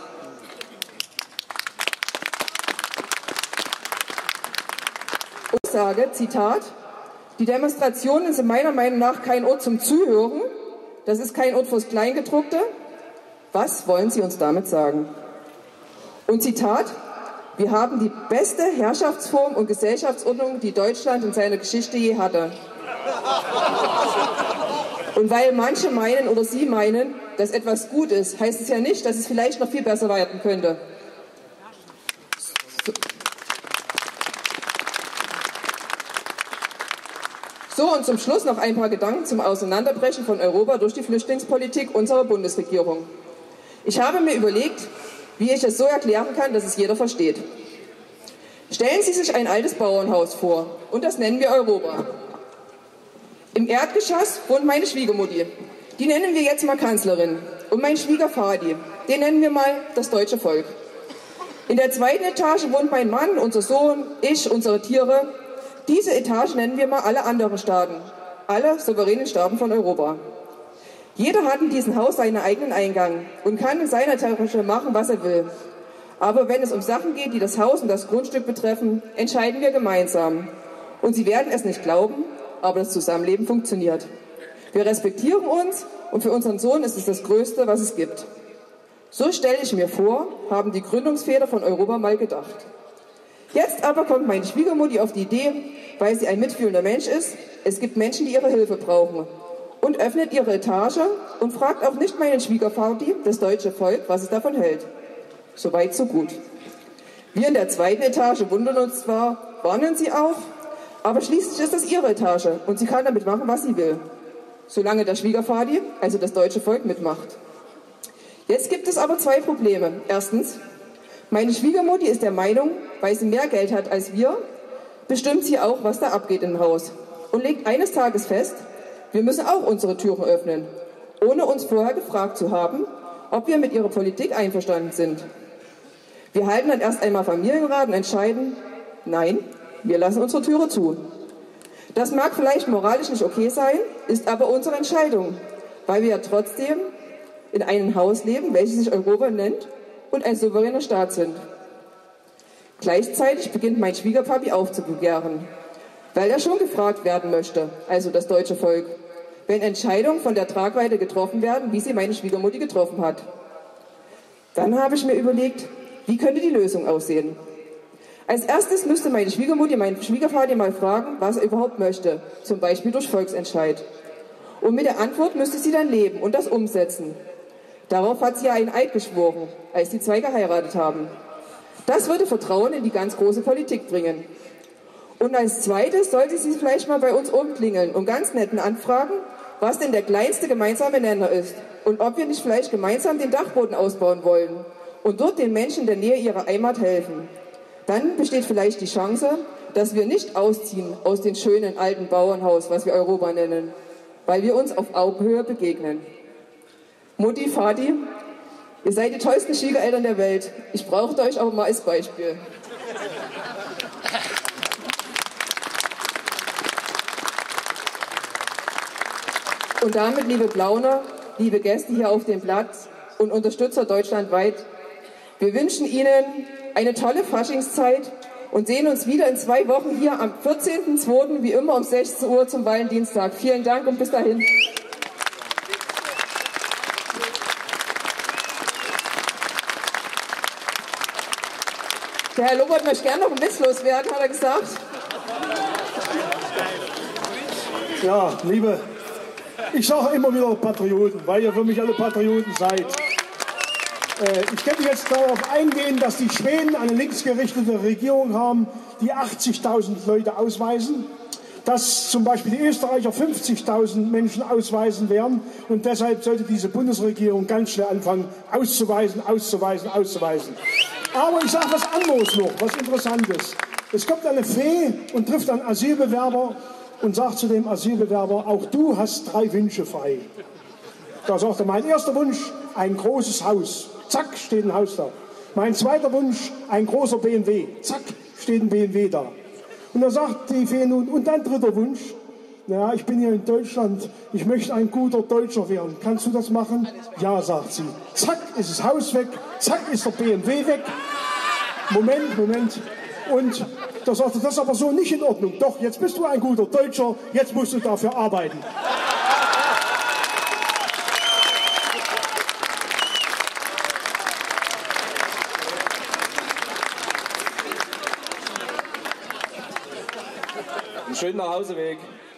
Ich sage, Zitat, die Demonstrationen sind meiner Meinung nach kein Ort zum Zuhören, das ist kein Ort fürs Kleingedruckte. Was wollen Sie uns damit sagen? Und Zitat, wir haben die beste Herrschaftsform und Gesellschaftsordnung, die Deutschland in seiner Geschichte je hatte. Und weil manche meinen oder Sie meinen, dass etwas gut ist, heißt es ja nicht, dass es vielleicht noch viel besser werden könnte. So, und zum Schluss noch ein paar Gedanken zum Auseinanderbrechen von Europa durch die Flüchtlingspolitik unserer Bundesregierung. Ich habe mir überlegt, wie ich es so erklären kann, dass es jeder versteht. Stellen Sie sich ein altes Bauernhaus vor, und das nennen wir Europa. Im Erdgeschoss wohnt meine Schwiegermutti, die nennen wir jetzt mal Kanzlerin, und mein Schwiegervati, den nennen wir mal das deutsche Volk. In der 2. Etage wohnt mein Mann, unser Sohn, ich, unsere Tiere. Diese Etage nennen wir mal alle anderen Staaten, alle souveränen Staaten von Europa. Jeder hat in diesem Haus seinen eigenen Eingang und kann in seiner Tasche machen, was er will. Aber wenn es um Sachen geht, die das Haus und das Grundstück betreffen, entscheiden wir gemeinsam. Und Sie werden es nicht glauben, aber das Zusammenleben funktioniert. Wir respektieren uns und für unseren Sohn ist es das Größte, was es gibt. So stelle ich mir vor, haben die Gründungsväter von Europa mal gedacht. Jetzt aber kommt meine Schwiegermutti auf die Idee, weil sie ein mitfühlender Mensch ist, es gibt Menschen, die ihre Hilfe brauchen, und öffnet ihre Etage und fragt auch nicht meinen Schwiegervati, das deutsche Volk, was es davon hält. Soweit, so gut. Wir in der zweiten Etage wundern uns zwar, warnen sie auch, aber schließlich ist das ihre Etage und sie kann damit machen, was sie will. Solange der Schwiegervati, also das deutsche Volk, mitmacht. Jetzt gibt es aber zwei Probleme. Erstens, meine Schwiegermutti ist der Meinung, weil sie mehr Geld hat als wir, bestimmt sie auch, was da abgeht im Haus. Und legt eines Tages fest, wir müssen auch unsere Türen öffnen, ohne uns vorher gefragt zu haben, ob wir mit ihrer Politik einverstanden sind. Wir halten dann erst einmal Familienrat und entscheiden, nein, wir lassen unsere Türe zu. Das mag vielleicht moralisch nicht okay sein, ist aber unsere Entscheidung, weil wir ja trotzdem in einem Haus leben, welches sich Europa nennt und ein souveräner Staat sind. Gleichzeitig beginnt mein Schwiegerpapi aufzubegehren, weil er schon gefragt werden möchte, also das deutsche Volk, wenn Entscheidungen von der Tragweite getroffen werden, wie sie meine Schwiegermutti getroffen hat. Dann habe ich mir überlegt, wie könnte die Lösung aussehen? Als erstes müsste meine Schwiegermutti meinen Schwiegervater mal fragen, was er überhaupt möchte, zum Beispiel durch Volksentscheid. Und mit der Antwort müsste sie dann leben und das umsetzen. Darauf hat sie ja einen Eid geschworen, als die zwei geheiratet haben. Das würde Vertrauen in die ganz große Politik bringen. Und als zweites sollte sie vielleicht mal bei uns umklingeln und ganz netten anfragen, was denn der kleinste gemeinsame Nenner ist und ob wir nicht vielleicht gemeinsam den Dachboden ausbauen wollen und dort den Menschen in der Nähe ihrer Heimat helfen. Dann besteht vielleicht die Chance, dass wir nicht ausziehen aus dem schönen alten Bauernhaus, was wir Europa nennen, weil wir uns auf Augenhöhe begegnen. Mutti, Vati, ihr seid die tollsten Schwiegereltern der Welt. Ich brauche euch aber mal als Beispiel. Und damit, liebe Plauner, liebe Gäste hier auf dem Platz und Unterstützer deutschlandweit, wir wünschen Ihnen eine tolle Faschingszeit und sehen uns wieder in 2 Wochen hier am 14.02. wie immer um 16 Uhr zum Valentinstag. Vielen Dank und bis dahin. Der Herr Lobert möchte gerne noch einen Witz loswerden, hat er gesagt. Ja, liebe, ich sage immer wieder Patrioten, weil ihr für mich alle Patrioten seid. Ich könnte jetzt darauf eingehen, dass die Schweden eine linksgerichtete Regierung haben, die 80.000 Leute ausweisen, dass zum Beispiel die Österreicher 50.000 Menschen ausweisen werden und deshalb sollte diese Bundesregierung ganz schnell anfangen, auszuweisen. Aber ich sage was anderes noch, was Interessantes. Es kommt eine Fee und trifft einen Asylbewerber und sagt zu dem Asylbewerber, auch du hast 3 Wünsche frei. Da sagt er, mein erster Wunsch, ein großes Haus. Zack, steht ein Haus da. Mein zweiter Wunsch, ein großer BMW. Zack, steht ein BMW da. Und da sagt die Fee nun, und dein dritter Wunsch? Ja, ich bin hier in Deutschland, ich möchte ein guter Deutscher werden. Kannst du das machen? Ja, sagt sie. Zack, ist das Haus weg. Zack, ist der BMW weg. Moment. Und da sagt er, das ist aber so nicht in Ordnung. Doch, jetzt bist du ein guter Deutscher, jetzt musst du dafür arbeiten. Einen schönen Nachhauseweg.